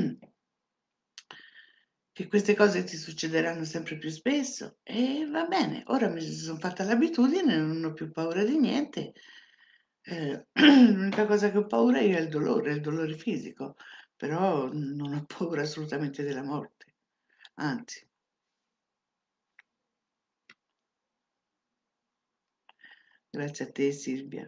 che queste cose ti succederanno sempre più spesso e va bene, ora mi sono fatta l'abitudine, non ho più paura di niente. Eh, l'unica cosa che ho paura io è il dolore, il dolore fisico, però non ho paura assolutamente della morte, anzi. Grazie a te Silvia.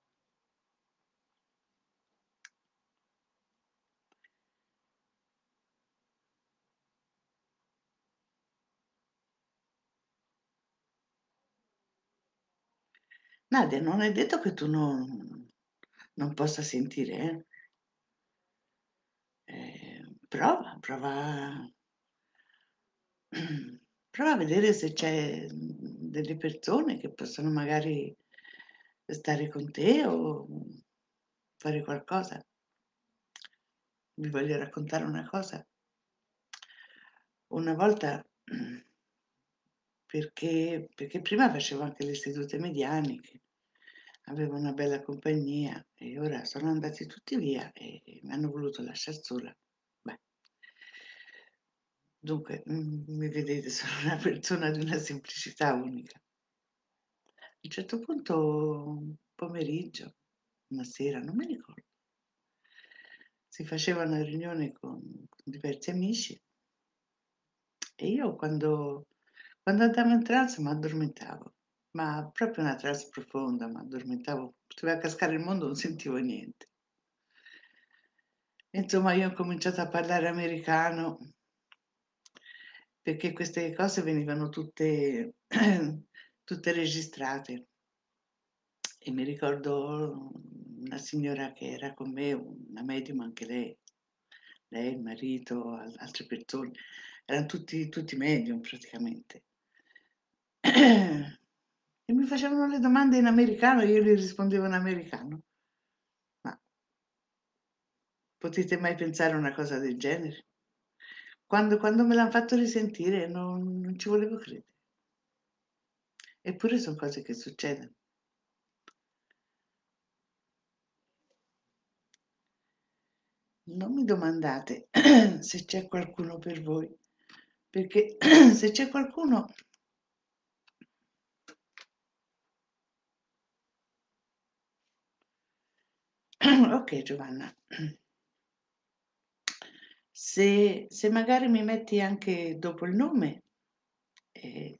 Nadia, non è detto che tu non, non possa sentire, eh? Eh, prova, prova, prova a vedere se c'è delle persone che possono magari stare con te o fare qualcosa. Vi voglio raccontare una cosa. Una volta, perché, perché prima facevo anche le sedute medianiche, avevo una bella compagnia e ora sono andati tutti via e mi hanno voluto lasciare sola. Beh, dunque, mm, mi vedete, sono una persona di una semplicità unica. A un certo punto, un pomeriggio, una sera, non mi ricordo, si faceva una riunione con, con diversi amici e io quando, quando andavo in trance mi addormentavo, ma proprio una trance profonda, mi addormentavo, poteva cascare il mondo, non sentivo niente. Insomma, io ho cominciato a parlare americano perché queste cose venivano tutte, tutte registrate. E mi ricordo una signora che era con me, una medium anche lei, lei, il marito, al- altre persone, erano tutti, tutti medium praticamente. E mi facevano le domande in americano e io gli rispondevo in americano. Ma potete mai pensare a una cosa del genere? Quando, quando me l'hanno fatto risentire non, non ci volevo credere. Eppure sono cose che succedono. Non mi domandate se c'è qualcuno per voi, perché se c'è qualcuno... Ok, Giovanna, se, se magari mi metti anche dopo il nome, eh,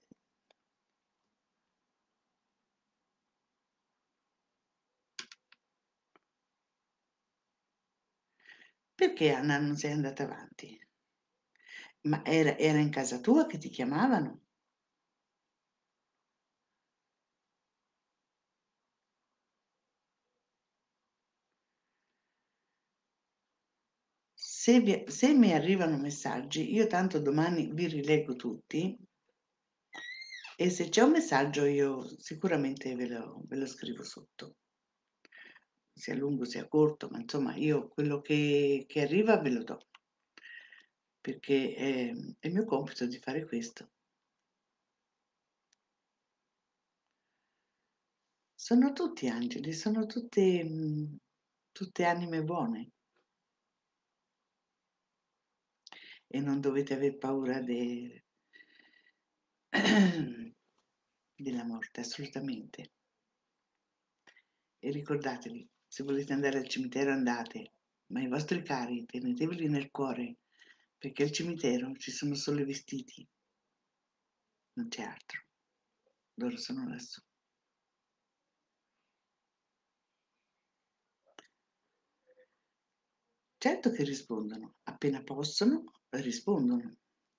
perché Anna non sei andata avanti? Ma era, era in casa tua che ti chiamavano? Se, vi- se mi arrivano messaggi, io tanto domani vi rileggo tutti e se c'è un messaggio io sicuramente ve lo, ve lo scrivo sotto, sia lungo sia corto, ma insomma io quello che, che arriva ve lo do, perché è, è il mio compito di fare questo. Sono tutti angeli, sono tutte, mhmm, tutte anime buone e non dovete aver paura de della morte, assolutamente. E ricordatevi, se volete andare al cimitero andate, ma i vostri cari teneteveli nel cuore, perché al cimitero ci sono solo i vestiti, non c'è altro. Loro sono lassù. Certo che rispondono, appena possono rispondono,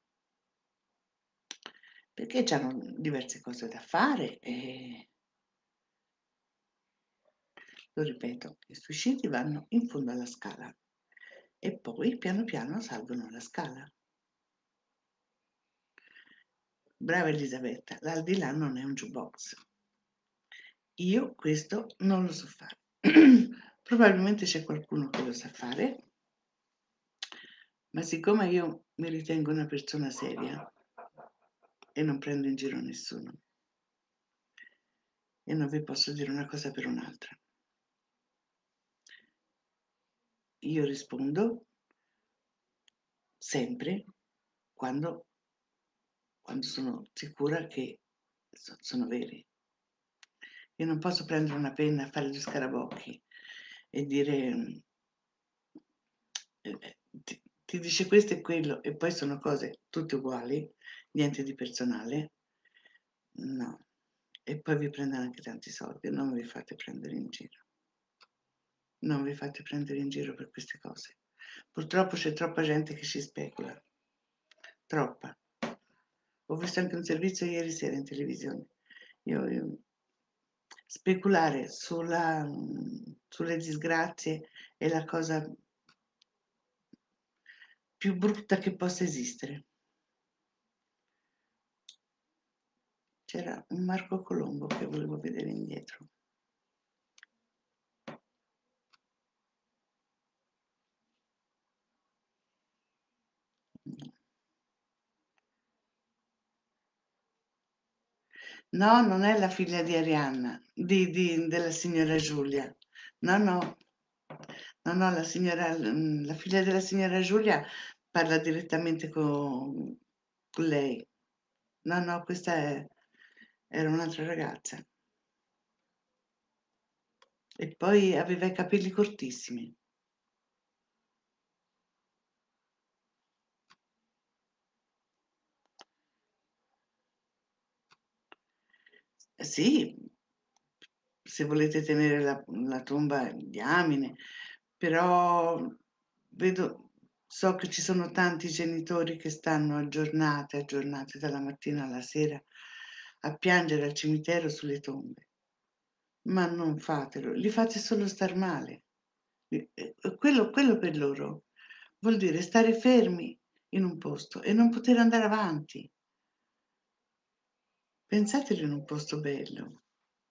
perché c'hanno diverse cose da fare e, lo ripeto, i suicidi vanno in fondo alla scala e poi piano piano salgono la scala. Brava Elisabetta, l'aldilà non è un jukebox. Io questo non lo so fare. Probabilmente c'è qualcuno che lo sa fare, ma siccome io mi ritengo una persona seria e non prendo in giro nessuno, e non vi posso dire una cosa per un'altra. Io rispondo sempre quando, quando sono sicura che so- sono veri. Io non posso prendere una penna, fare gli scarabocchi e dire eh, ti, ti dice questo e quello e poi sono cose tutte uguali, niente di personale. No. E poi vi prendono anche tanti soldi, non vi fate prendere in giro. Non vi fate prendere in giro per queste cose. Purtroppo c'è troppa gente che ci specula. Troppa. Ho visto anche un servizio ieri sera in televisione. Io, io- speculare sulla, sulle disgrazie è la cosa più brutta che possa esistere. C'era un Marco Colombo che volevo vedere indietro. No, non è la figlia di Arianna, di, di- della signora Giulia. No, no, no, no, la signora, mm, la figlia della signora Giulia parla direttamente con, con lei. No, no, questa è- era un'altra ragazza. E poi aveva i capelli cortissimi. Sì, se volete tenere la, la tomba diamine, però vedo, so che ci sono tanti genitori che stanno aggiornati, aggiornati dalla mattina alla sera a piangere al cimitero sulle tombe. Ma non fatelo, li fate solo star male. Eh, eh, Quello, quello per loro vuol dire stare fermi in un posto e non poter andare avanti. Pensatelo in un posto bello.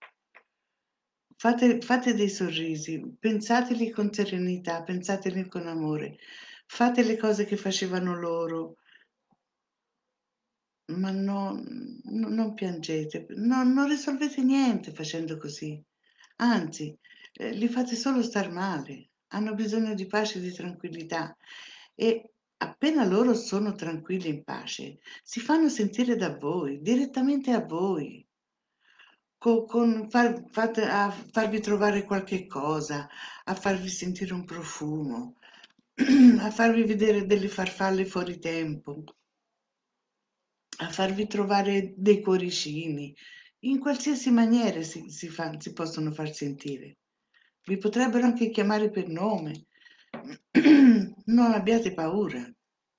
Fate, fate dei sorrisi, pensateli con serenità, pensateli con amore, fate le cose che facevano loro, ma no, no- non piangete, no- non risolvete niente facendo così, anzi, eh, li fate solo star male, hanno bisogno di pace e di tranquillità e appena loro sono tranquilli e in pace, si fanno sentire da voi, direttamente a voi. co- con far, fate- a farvi trovare qualche cosa, a farvi sentire un profumo, a farvi vedere delle farfalle fuori tempo, a farvi trovare dei cuoricini. In qualsiasi maniera si, si fa- si possono far sentire. Vi potrebbero anche chiamare per nome. Non abbiate paura.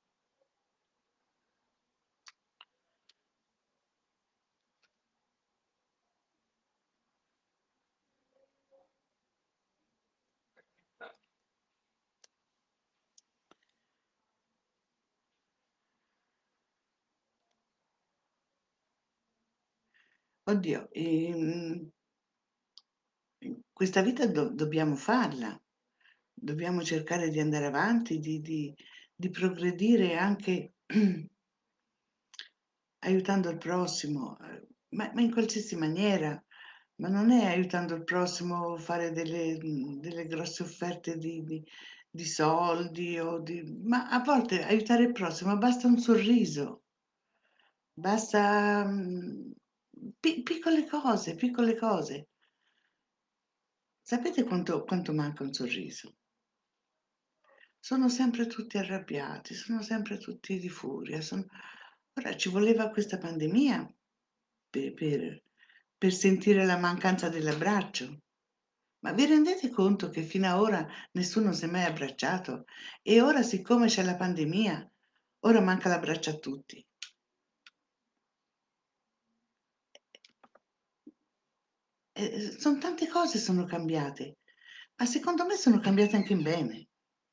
Oddio, ehm, questa vita do- dobbiamo farla. Dobbiamo cercare di andare avanti, di, di- di progredire anche aiutando il prossimo, eh, ma, ma in qualsiasi maniera. Ma non è aiutando il prossimo fare delle, mhmm, delle grosse offerte di di di soldi o di ma a volte aiutare il prossimo basta un sorriso, basta, mhmm, pi piccole cose, piccole cose. Sapete quanto quanto manca un sorriso? Sono sempre tutti arrabbiati, sono sempre tutti di furia, son ora ci voleva questa pandemia pe per per sentire la mancanza dell'abbraccio. Ma vi rendete conto che fino a ora nessuno si è mai abbracciato e ora siccome c'è la pandemia, ora manca l'abbraccio a tutti. E son tante cose sono cambiate, ma secondo me sono cambiate anche in bene,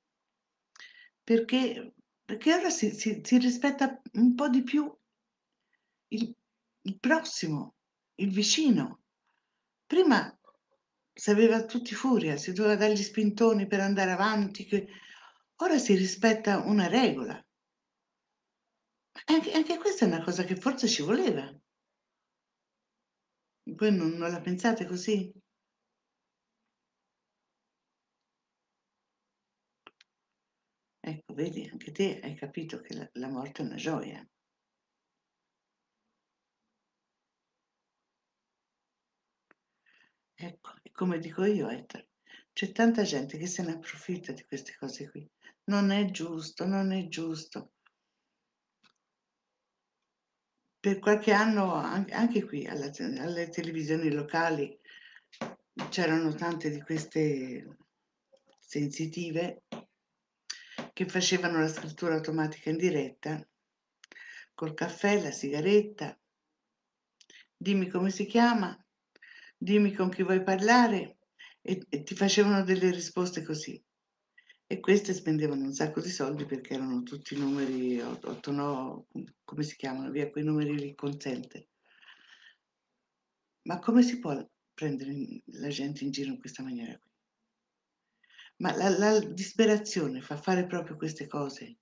perché perché ora si si si rispetta un po' di più il il prossimo, il vicino. Prima s'aveva tutti furia, si doveva dargli spintoni per andare avanti, che ora si rispetta una regola. E anche anche questa è una cosa che forse ci voleva. Voi non non la pensate così? Ecco, vedi, anche te hai capito che la la morte è una gioia. Ecco, e come dico io, Ettore, c'è tanta gente che se ne approfitta di queste cose qui. Non è giusto, non è giusto. Per qualche anno an anche qui alla te alle televisioni locali c'erano tante di queste sensitive che facevano la scrittura automatica in diretta, col caffè, la sigaretta, dimmi come si chiama, dimmi con chi vuoi parlare e e ti facevano delle risposte così. E queste spendevano un sacco di soldi perché erano tutti numeri o otto no come si chiamano, via quei numeri lì consente. Ma come si può prendere in la gente in giro in questa maniera qui? Ma la la disperazione fa fare proprio queste cose?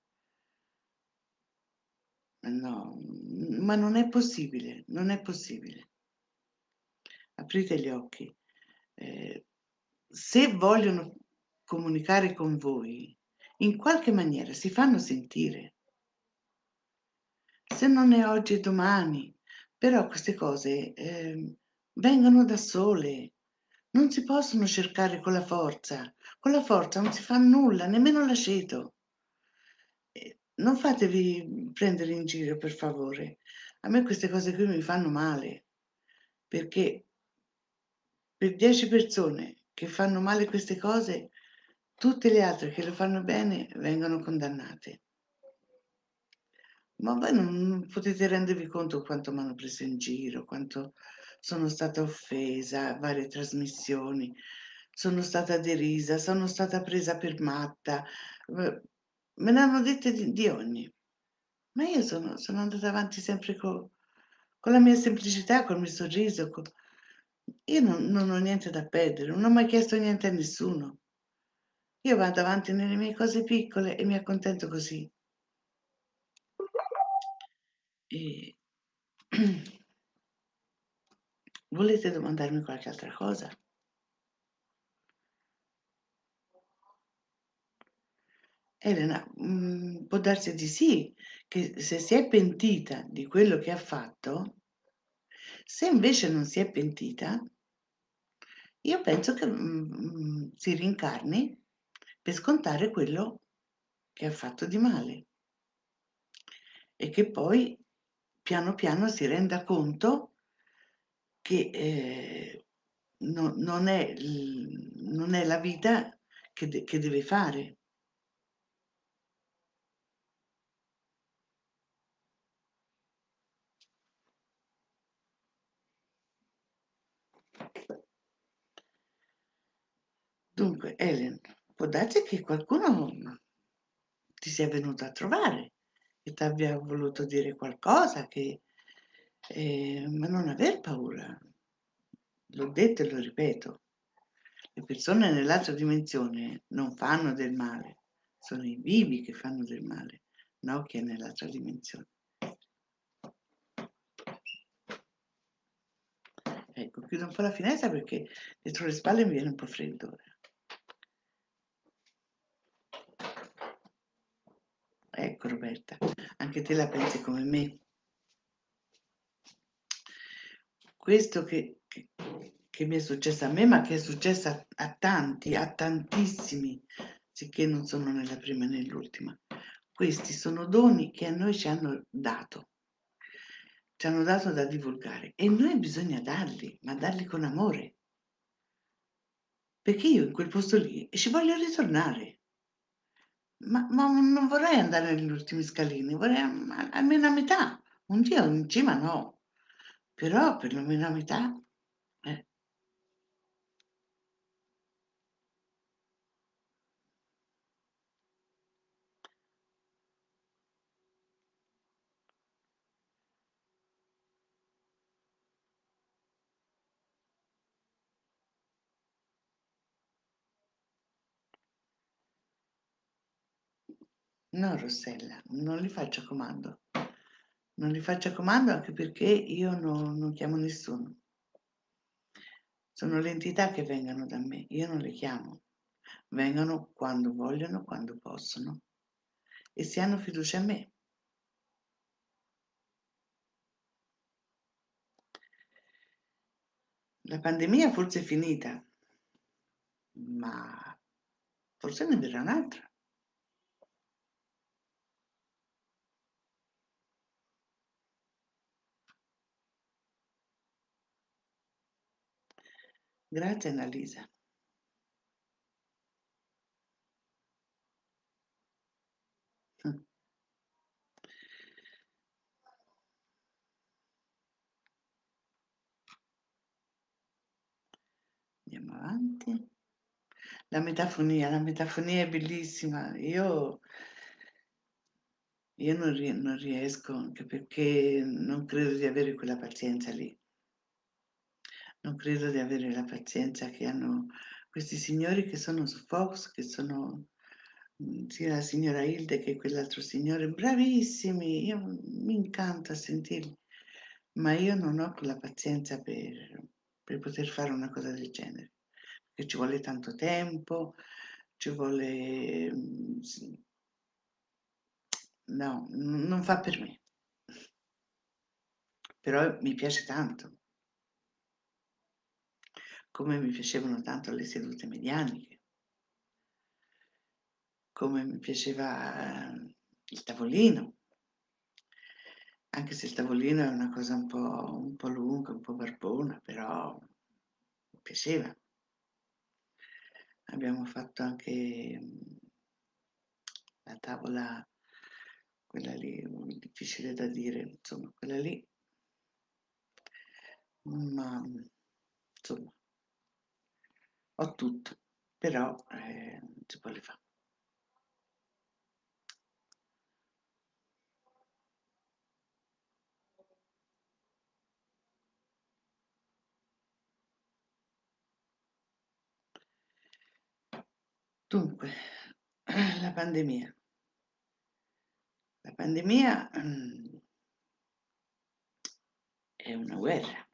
No, mhmm, ma non è possibile, non è possibile. Aprite gli occhi. Ehm, se vogliono comunicare con voi, in qualche maniera si fanno sentire. Se non è oggi e domani, però queste cose, ehm, vengono da sole. Non si possono cercare con la forza. Con la forza non si fa nulla, nemmeno l'aceto. Ehm, non fatevi prendere in giro, per favore. A me queste cose qui mi fanno male, perché per dieci persone che fanno male queste cose, tutte le altre che lo fanno bene vengono condannate. Ma voi non non potete rendervi conto quanto m'hanno preso in giro, quanto sono stata offesa a varie trasmissioni, sono stata derisa, sono stata presa per matta, uhm, me ne hanno dette di di ogni. Ma io sono sono andata avanti sempre co con la mia semplicità, col mio sorriso, co io non non ho niente da perdere, non ho mai chiesto niente a nessuno. Io vado avanti nelle mie cose piccole e mi accontento così. E volete domandarmi qualche altra cosa? Elena, mhmm, può darsi di sì, che se si è pentita di quello che ha fatto, se invece non si è pentita, io penso che, mhmm, mhmm, si rincarni per scontare quello che ha fatto di male e che poi piano piano si renda conto che, ehm, no non è l non è la vita che de che deve fare. Dunque, Helen, può darsi che qualcuno ti sia venuto a trovare, che t'abbia voluto dire qualcosa, che ehm, ma non aver paura. L'ho detto e lo ripeto, le persone nell'altra dimensione non fanno del male, sono i vivi che fanno del male, no chi è nell'altra dimensione. Ecco, chiudo un po' la finestra perché dietro le spalle mi viene un po' freddo ora. Ecco Roberta, anche te la pensi come me. Questo che, che- che mi è successo a me, ma che è successo a, a tanti, a tantissimi, sicché non sono nella prima e nell'ultima. Questi sono doni che a noi ci hanno dato, ci hanno dato da divulgare e noi bisogna darli, ma darli con amore, perché io in quel posto lì ci voglio ritornare. Ma, ma non vorrei andare negli ultimi scalini, vorrei am- almeno a metà. Un Dio in cima no, però perlomeno a metà. eh. No, Rossella, non li faccio a comando. Non li faccio a comando anche perché io non, non chiamo nessuno. Sono le entità che vengono da me, io non le chiamo. Vengono quando vogliono, quando possono e se hanno fiducia in me. La pandemia forse è finita, ma forse ne verrà un'altra. Grazie Annalisa. Andiamo avanti. La metafonia, la metafonia è bellissima. Io, io non, rie- non riesco, anche perché non credo di avere quella pazienza lì. Non credo di avere la pazienza che hanno questi signori che sono su Fox, che sono mm, sia la signora Hilde che quell'altro signore, bravissimi. Io mi incanta sentirli, ma io non ho quella pazienza per, per poter fare una cosa del genere, perché ci vuole tanto tempo, ci vuole... mm, sì, no, n- non fa per me, però mi piace tanto, come mi piacevano tanto le sedute medianiche, come mi piaceva eh, il tavolino, anche se il tavolino è una cosa un po', un po' lunga, un po' barbona, però mi piaceva. Abbiamo fatto anche mm, la tavola, quella lì, mm, difficile da dire, insomma, quella lì, ma insomma, ho tutto, però eh, non si può le fare. Dunque, la pandemia. La pandemia mm, è una guerra,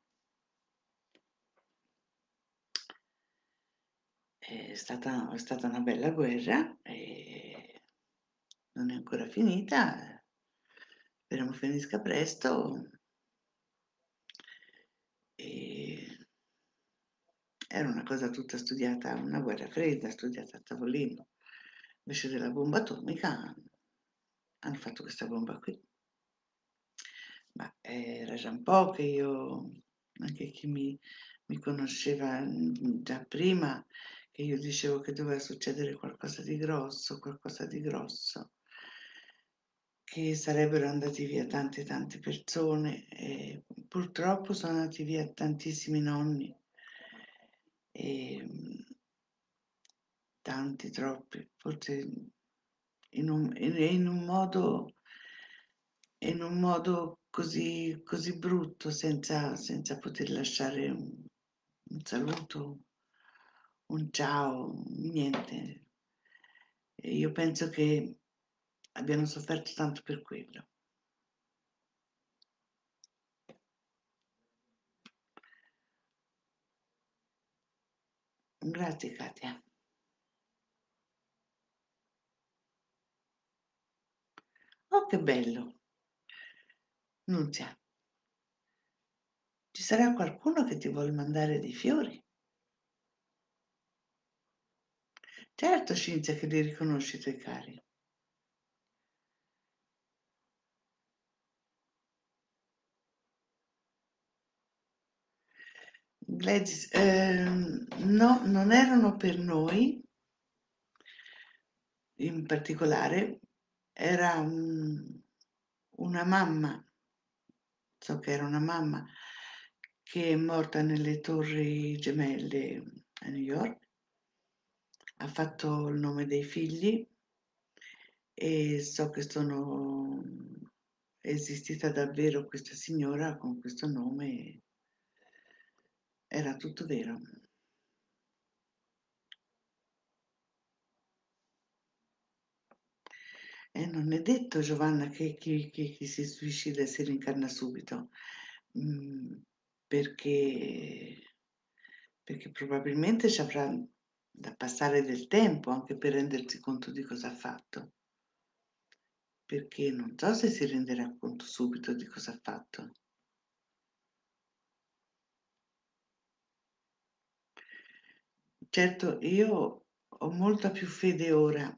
è stata, è stata una bella guerra e non è ancora finita, speriamo finisca presto. E era una cosa tutta studiata, una guerra fredda, studiata a tavolino. Invece della bomba atomica hanno fatto questa bomba qui. Ma era già un po' che io, anche chi mi, mi conosceva mm, già prima, che io dicevo che doveva succedere qualcosa di grosso, qualcosa di grosso, che sarebbero andati via tante tante persone e purtroppo sono andati via tantissimi nonni e mm, tanti, troppi, forse in un, in, in un modo, in un modo così, così brutto, senza, senza poter lasciare un, un saluto, un ciao, niente. E io penso che abbiano sofferto tanto per quello. Grazie Katia. Oh, che bello. Nunzia, ci sarà qualcuno che ti vuol mandare dei fiori? Certo, Cinzia, che li riconosci i tuoi cari. Gladys, ehm, no, non erano per noi in particolare, era un- una mamma, so che era una mamma, che è morta nelle Torri Gemelle a New York, ha fatto il nome dei figli e so che sono è esistita davvero questa signora con questo nome, era tutto vero. E non è detto, Giovanna, che chi, chi- chi si suicida si rincarna subito, mm, perché, perché probabilmente ci avrà da passare del tempo anche per rendersi conto di cosa ha fatto, perché non so se si renderà conto subito di cosa ha fatto. Certo, io ho molta più fede ora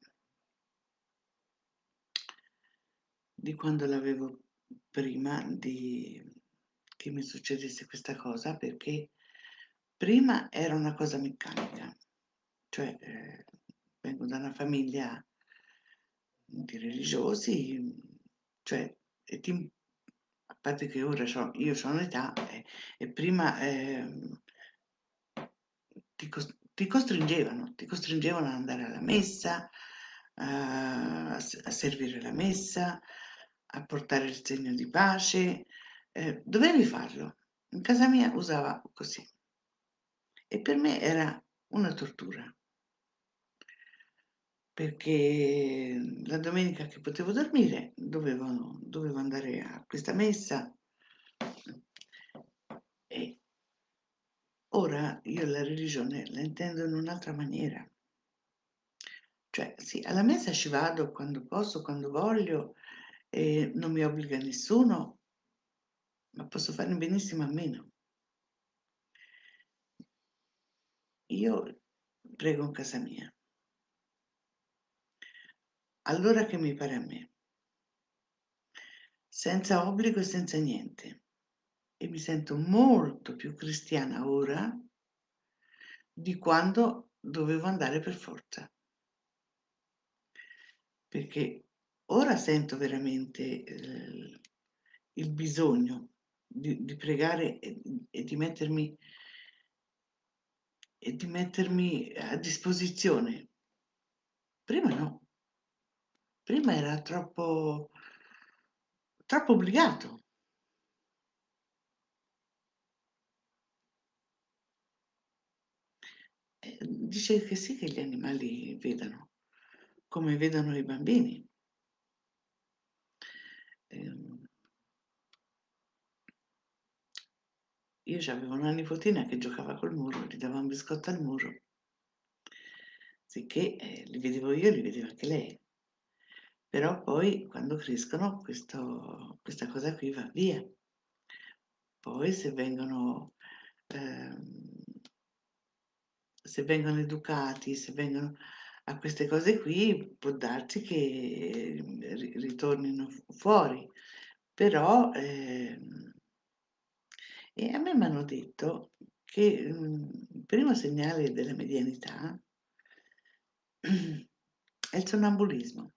di quando l'avevo prima di che mi succedesse questa cosa, perché prima era una cosa meccanica, cioè eh, vengo da una famiglia di religiosi, cioè e ti- a parte che ora c'ho- io ho un'età eh, e prima ehm, ti, cos- ti costringevano, ti costringevano ad andare alla messa, a, a servire la messa, a portare il segno di pace, eh, dovevi farlo. In casa mia usava così e per me era una tortura perché la domenica che potevo dormire dovevo, dovevo andare a questa messa e ora io la religione la intendo in un'altra maniera. Cioè, sì, alla messa ci vado quando posso, quando voglio, e non mi obbliga nessuno, ma posso farne benissimo a meno. Io prego in casa mia, allora che mi pare a me, senza obbligo e senza niente. E mi sento molto più cristiana ora di quando dovevo andare per forza, perché ora sento veramente eh, il bisogno di, di pregare e, e di mettermi e di mettermi a disposizione. Prima no, prima era troppo, troppo obbligato. Eh, dice che sì che gli animali vedano, come vedono i bambini. Ehm, io avevo una nipotina che giocava col muro, gli dava un biscotto al muro, sicché eh, li vedevo io, li vedeva anche lei. Però poi quando crescono questo, questa cosa qui va via. Poi se vengono, ehm, se vengono educati, se vengono a queste cose qui, può darsi che eh, ri- ritornino fu- fuori. Però, ehm, e a me mi hanno detto che mm, il primo segnale della medianità è il sonnambulismo.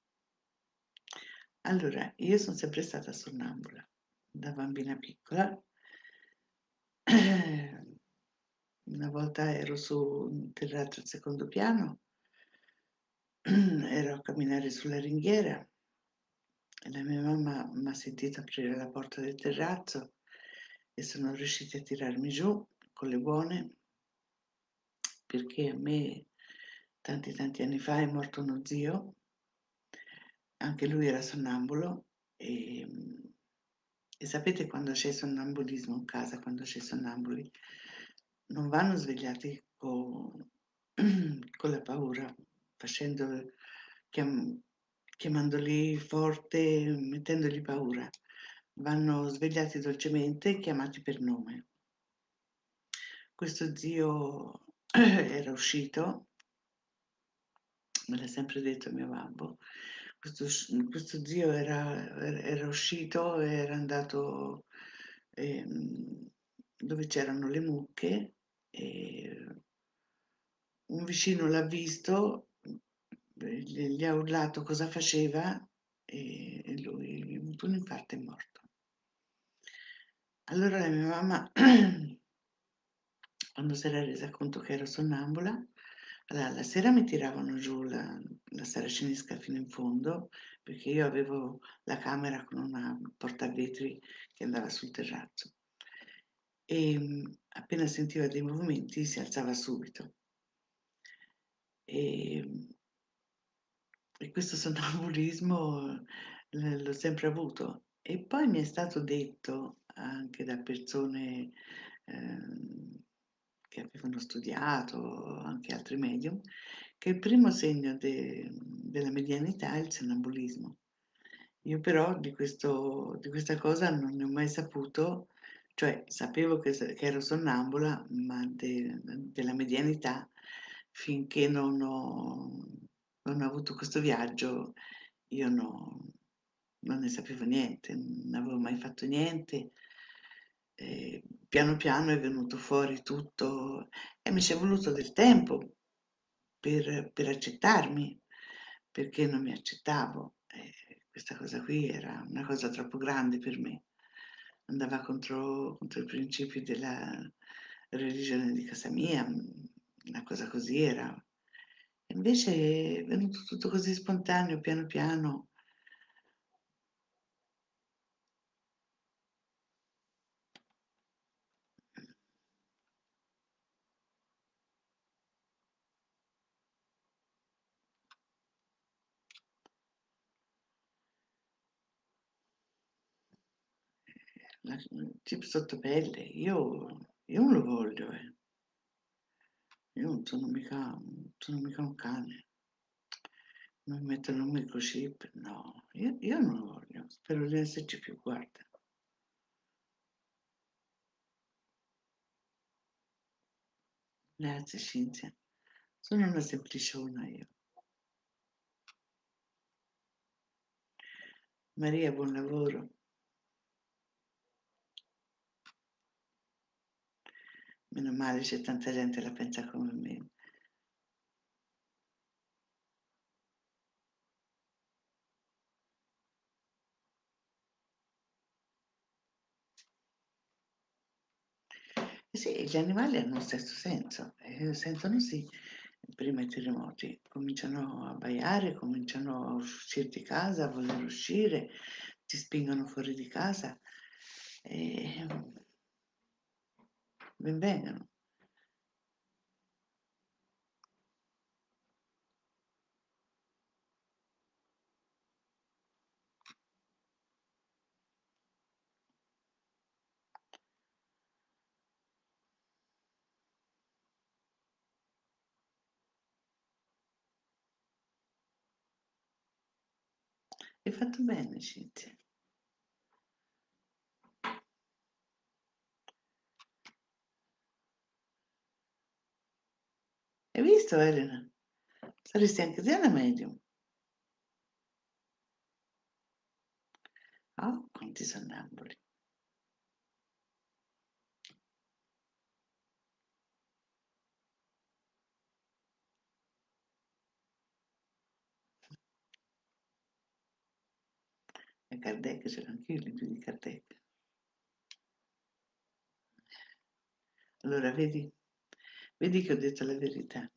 Allora, io sono sempre stata sonnambula da bambina piccola. Una volta ero su un terrazzo al secondo piano, ero a camminare sulla ringhiera e la mia mamma mi ha sentito aprire la porta del terrazzo e sono riusciti a tirarmi giù con le buone perché a me tanti tanti anni fa è morto uno zio, anche lui era sonnambulo e, e sapete quando c'è sonnambulismo in casa, quando c'è sonnambuli, non vanno svegliati co con la paura, facendo chiam chiamandoli forte, mettendogli paura. Vanno svegliati dolcemente, chiamati per nome. Questo zio era uscito, me l'ha sempre detto mio babbo, questo, s- questo zio era, era- era uscito, era andato ehm, dove c'erano le mucche e un vicino l'ha visto, gli, gli ha urlato cosa faceva e, e lui gli è venuto un infarto e è morto. Allora la mia mamma, quando si era resa conto che ero sonnambula, allora, la sera mi tiravano giù la, la saracinesca fino in fondo, perché io avevo la camera con una portavetri che andava sul terrazzo. E mh, appena sentiva dei movimenti si alzava subito. E, e questo sonnambulismo l- l'ho sempre avuto. E poi mi è stato detto anche da persone ehm, che avevano studiato, anche altri medium, che il primo segno de- della medianità è il sonnambulismo. Io però di, questo, di questa cosa non ne ho mai saputo, cioè sapevo che, se- che ero sonnambula, ma de- della medianità finché non ho, non ho avuto questo viaggio, io no- non ne sapevo niente, non avevo mai fatto niente. E piano piano è venuto fuori tutto e mi ci è voluto del tempo per, per accettarmi, perché non mi accettavo. E questa cosa qui era una cosa troppo grande per me, andava contro, contro i principi della religione di casa mia, una cosa così era. Invece è venuto tutto così spontaneo, piano piano. La, il chip sottopelle, io, io non lo voglio, eh. Io non sono mica, non sono mica un cane. Non mettono un microchip, no, io, io non lo voglio, spero di esserci più, guarda. Grazie, Cinzia. Sono una sempliciona io. Maria, buon lavoro. Meno male c'è tanta gente che la pensa come me. Eh sì, gli animali hanno lo stesso senso, eh, sentono sì, prima i terremoti, cominciano a abbaiare, cominciano a uscire di casa, a voler uscire, ti spingono fuori di casa e ben vengano. Hai fatto bene, Cinzia. Hai visto, Elena? Saresti anche te una medium. Oh, quanti sonnambuli. E Kardec c'era anche io, i libri di Kardec. Allora, vedi, vedi che ho detto la verità.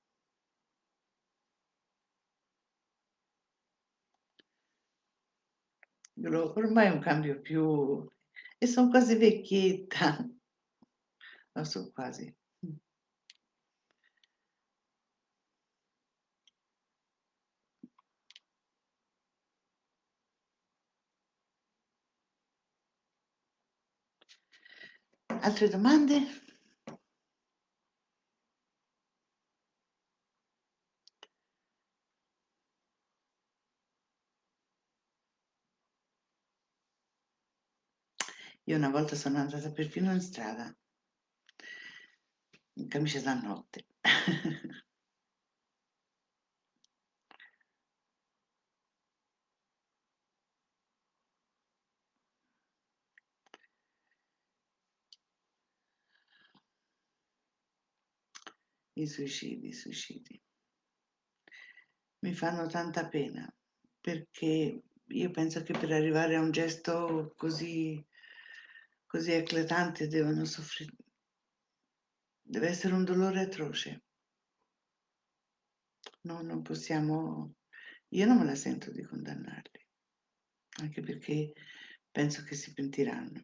Io ormai non cambio più e sono quasi vecchietta. Non so quasi. Altre domande? Io una volta sono andata perfino in strada, in camicia da notte. I suicidi, i suicidi. Mi fanno tanta pena, perché io penso che per arrivare a un gesto così, così eclatante devono soffrire, deve essere un dolore atroce. No, non possiamo, io non me la sento di condannarli, anche perché penso che si pentiranno.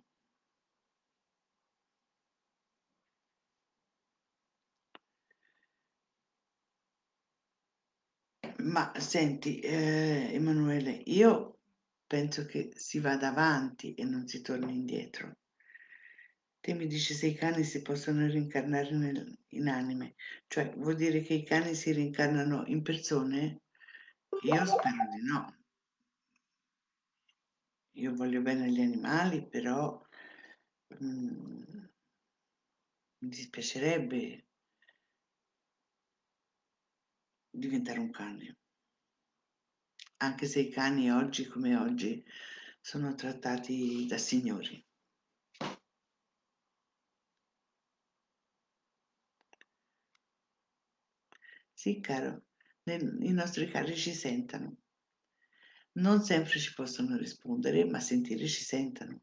Ma senti, eh, Emanuele, io penso che si vada avanti e non si torni indietro. Te mi dici se i cani si possono rincarnare nel- in anime, cioè vuol dire che i cani si rincarnano in persone? Io spero di no. Io voglio bene agli animali, però mm, mi dispiacerebbe diventare un cane, anche se i cani oggi come oggi sono trattati da signori. Sì, caro, nel- i nostri cari ci sentono. Non sempre ci possono rispondere, ma sentire ci sentono.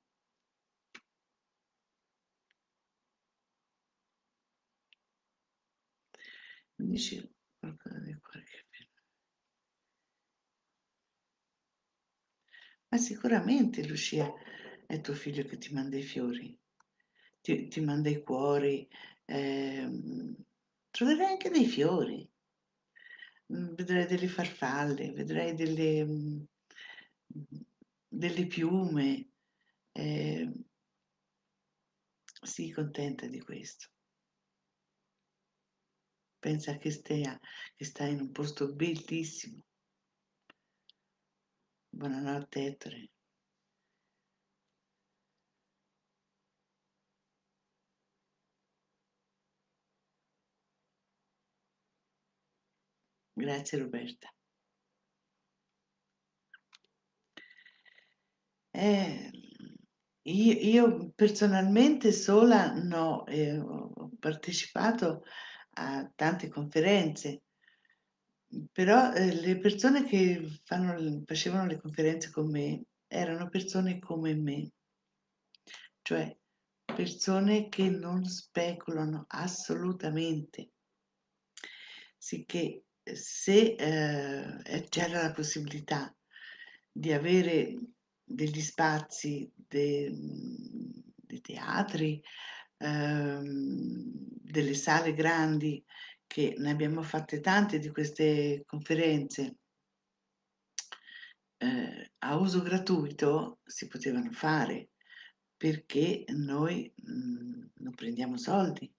Mi dici qualcosa di qualche film? Ma sicuramente, Lucia, è tuo figlio che ti manda i fiori, ti, ti manda i cuori, ehm, troverai anche dei fiori, mm, vedrai delle farfalle, vedrai delle, mm, delle piume, eh, sii contenta di questo. Pensa che stia, che stai in un posto bellissimo. Buonanotte, Ettore. Grazie, Roberta. Eh, io, io personalmente sola no, eh, ho ho partecipato a tante conferenze, però eh, le persone che fanno le- facevano le conferenze con me erano persone come me, cioè persone che non speculano assolutamente, sicché eh, se eh, eh, c'era la possibilità di avere degli spazi, de- dei teatri, ehm, delle sale grandi, che ne abbiamo fatte tante di queste conferenze, eh, a uso gratuito si potevano fare perché noi mm, non prendiamo soldi.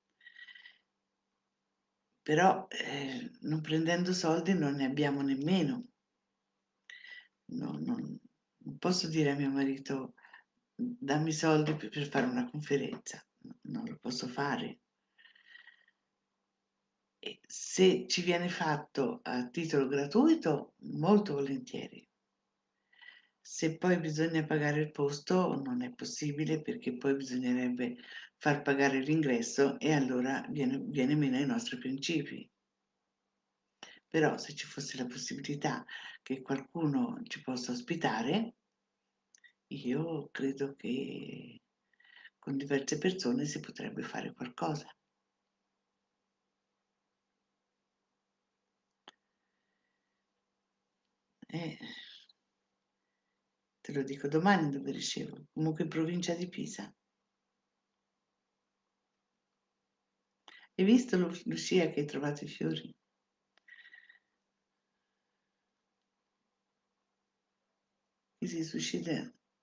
Però eh, non prendendo soldi non ne abbiamo nemmeno. No, non, non posso dire a mio marito dammi soldi per, per fare una conferenza, no, non lo posso fare. E se ci viene fatto a titolo gratuito, molto volentieri. Se poi bisogna pagare il posto, non è possibile perché poi bisognerebbe far pagare l'ingresso e allora viene, viene meno ai nostri principi. Però se ci fosse la possibilità che qualcuno ci possa ospitare, io credo che con diverse persone si potrebbe fare qualcosa. Eh, te lo dico domani dove ricevo, comunque in provincia di Pisa. Hai visto Lu- Lucia che hai trovato i fiori? Chi si suicida?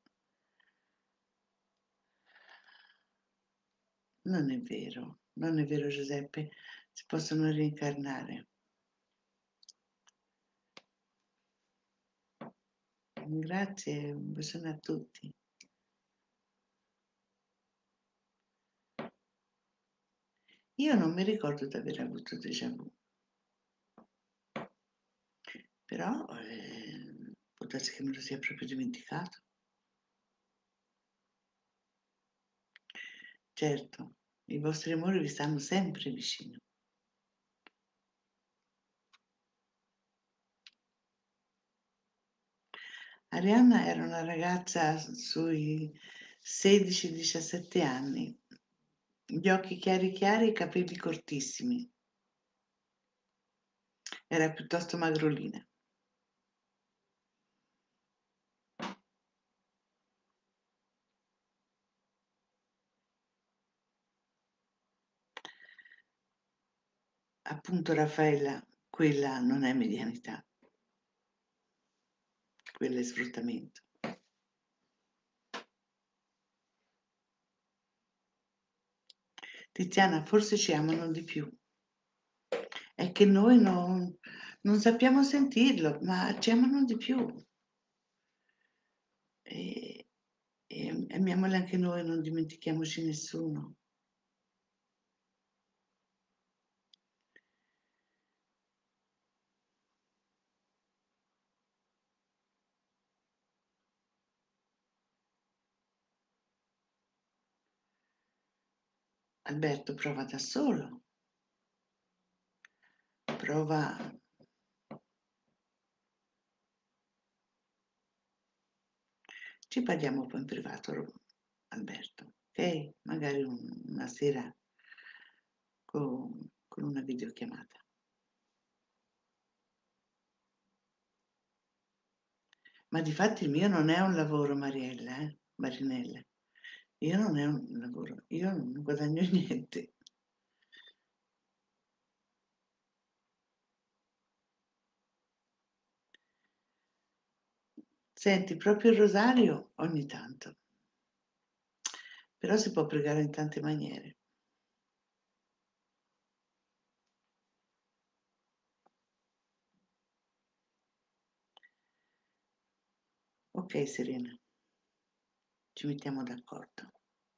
Non è vero, non è vero Giuseppe, si possono reincarnare. Grazie, un bacione a tutti. Io non mi ricordo di aver avuto déjà vu, però eh, può darsi che me lo sia proprio dimenticato. Certo, i vostri amori vi stanno sempre vicino. Arianna era una ragazza sui sedici diciassette anni, gli occhi chiari chiari e i capelli cortissimi. Era piuttosto magrolina. Appunto, Raffaella, quella non è medianità, quella è sfruttamento. Tiziana, forse ci amano di più. È che noi non, non sappiamo sentirlo, ma ci amano di più. E, e amiamoli anche noi, non dimentichiamoci nessuno. Alberto prova da solo, prova. Ci parliamo poi in privato, Alberto, ok? Magari un- una sera con, con una videochiamata. Ma difatti il mio non è un lavoro, Mariella, eh? Marinella. Io non è un lavoro, io non guadagno niente. Senti, proprio il rosario ogni tanto, però si può pregare in tante maniere. Ok, Serena, ci mettiamo d'accordo.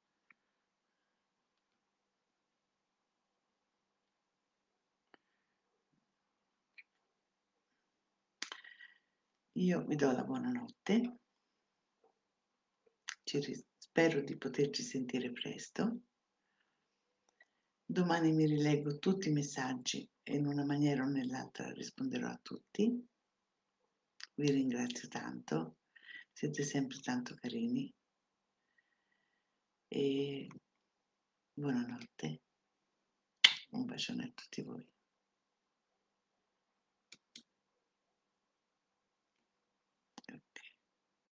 Io vi do la buonanotte, ci ris- spero di poterci sentire presto. Domani mi rileggo tutti i messaggi e in una maniera o nell'altra risponderò a tutti. Vi ringrazio tanto, siete sempre tanto carini e buonanotte. Un bacione a tutti voi.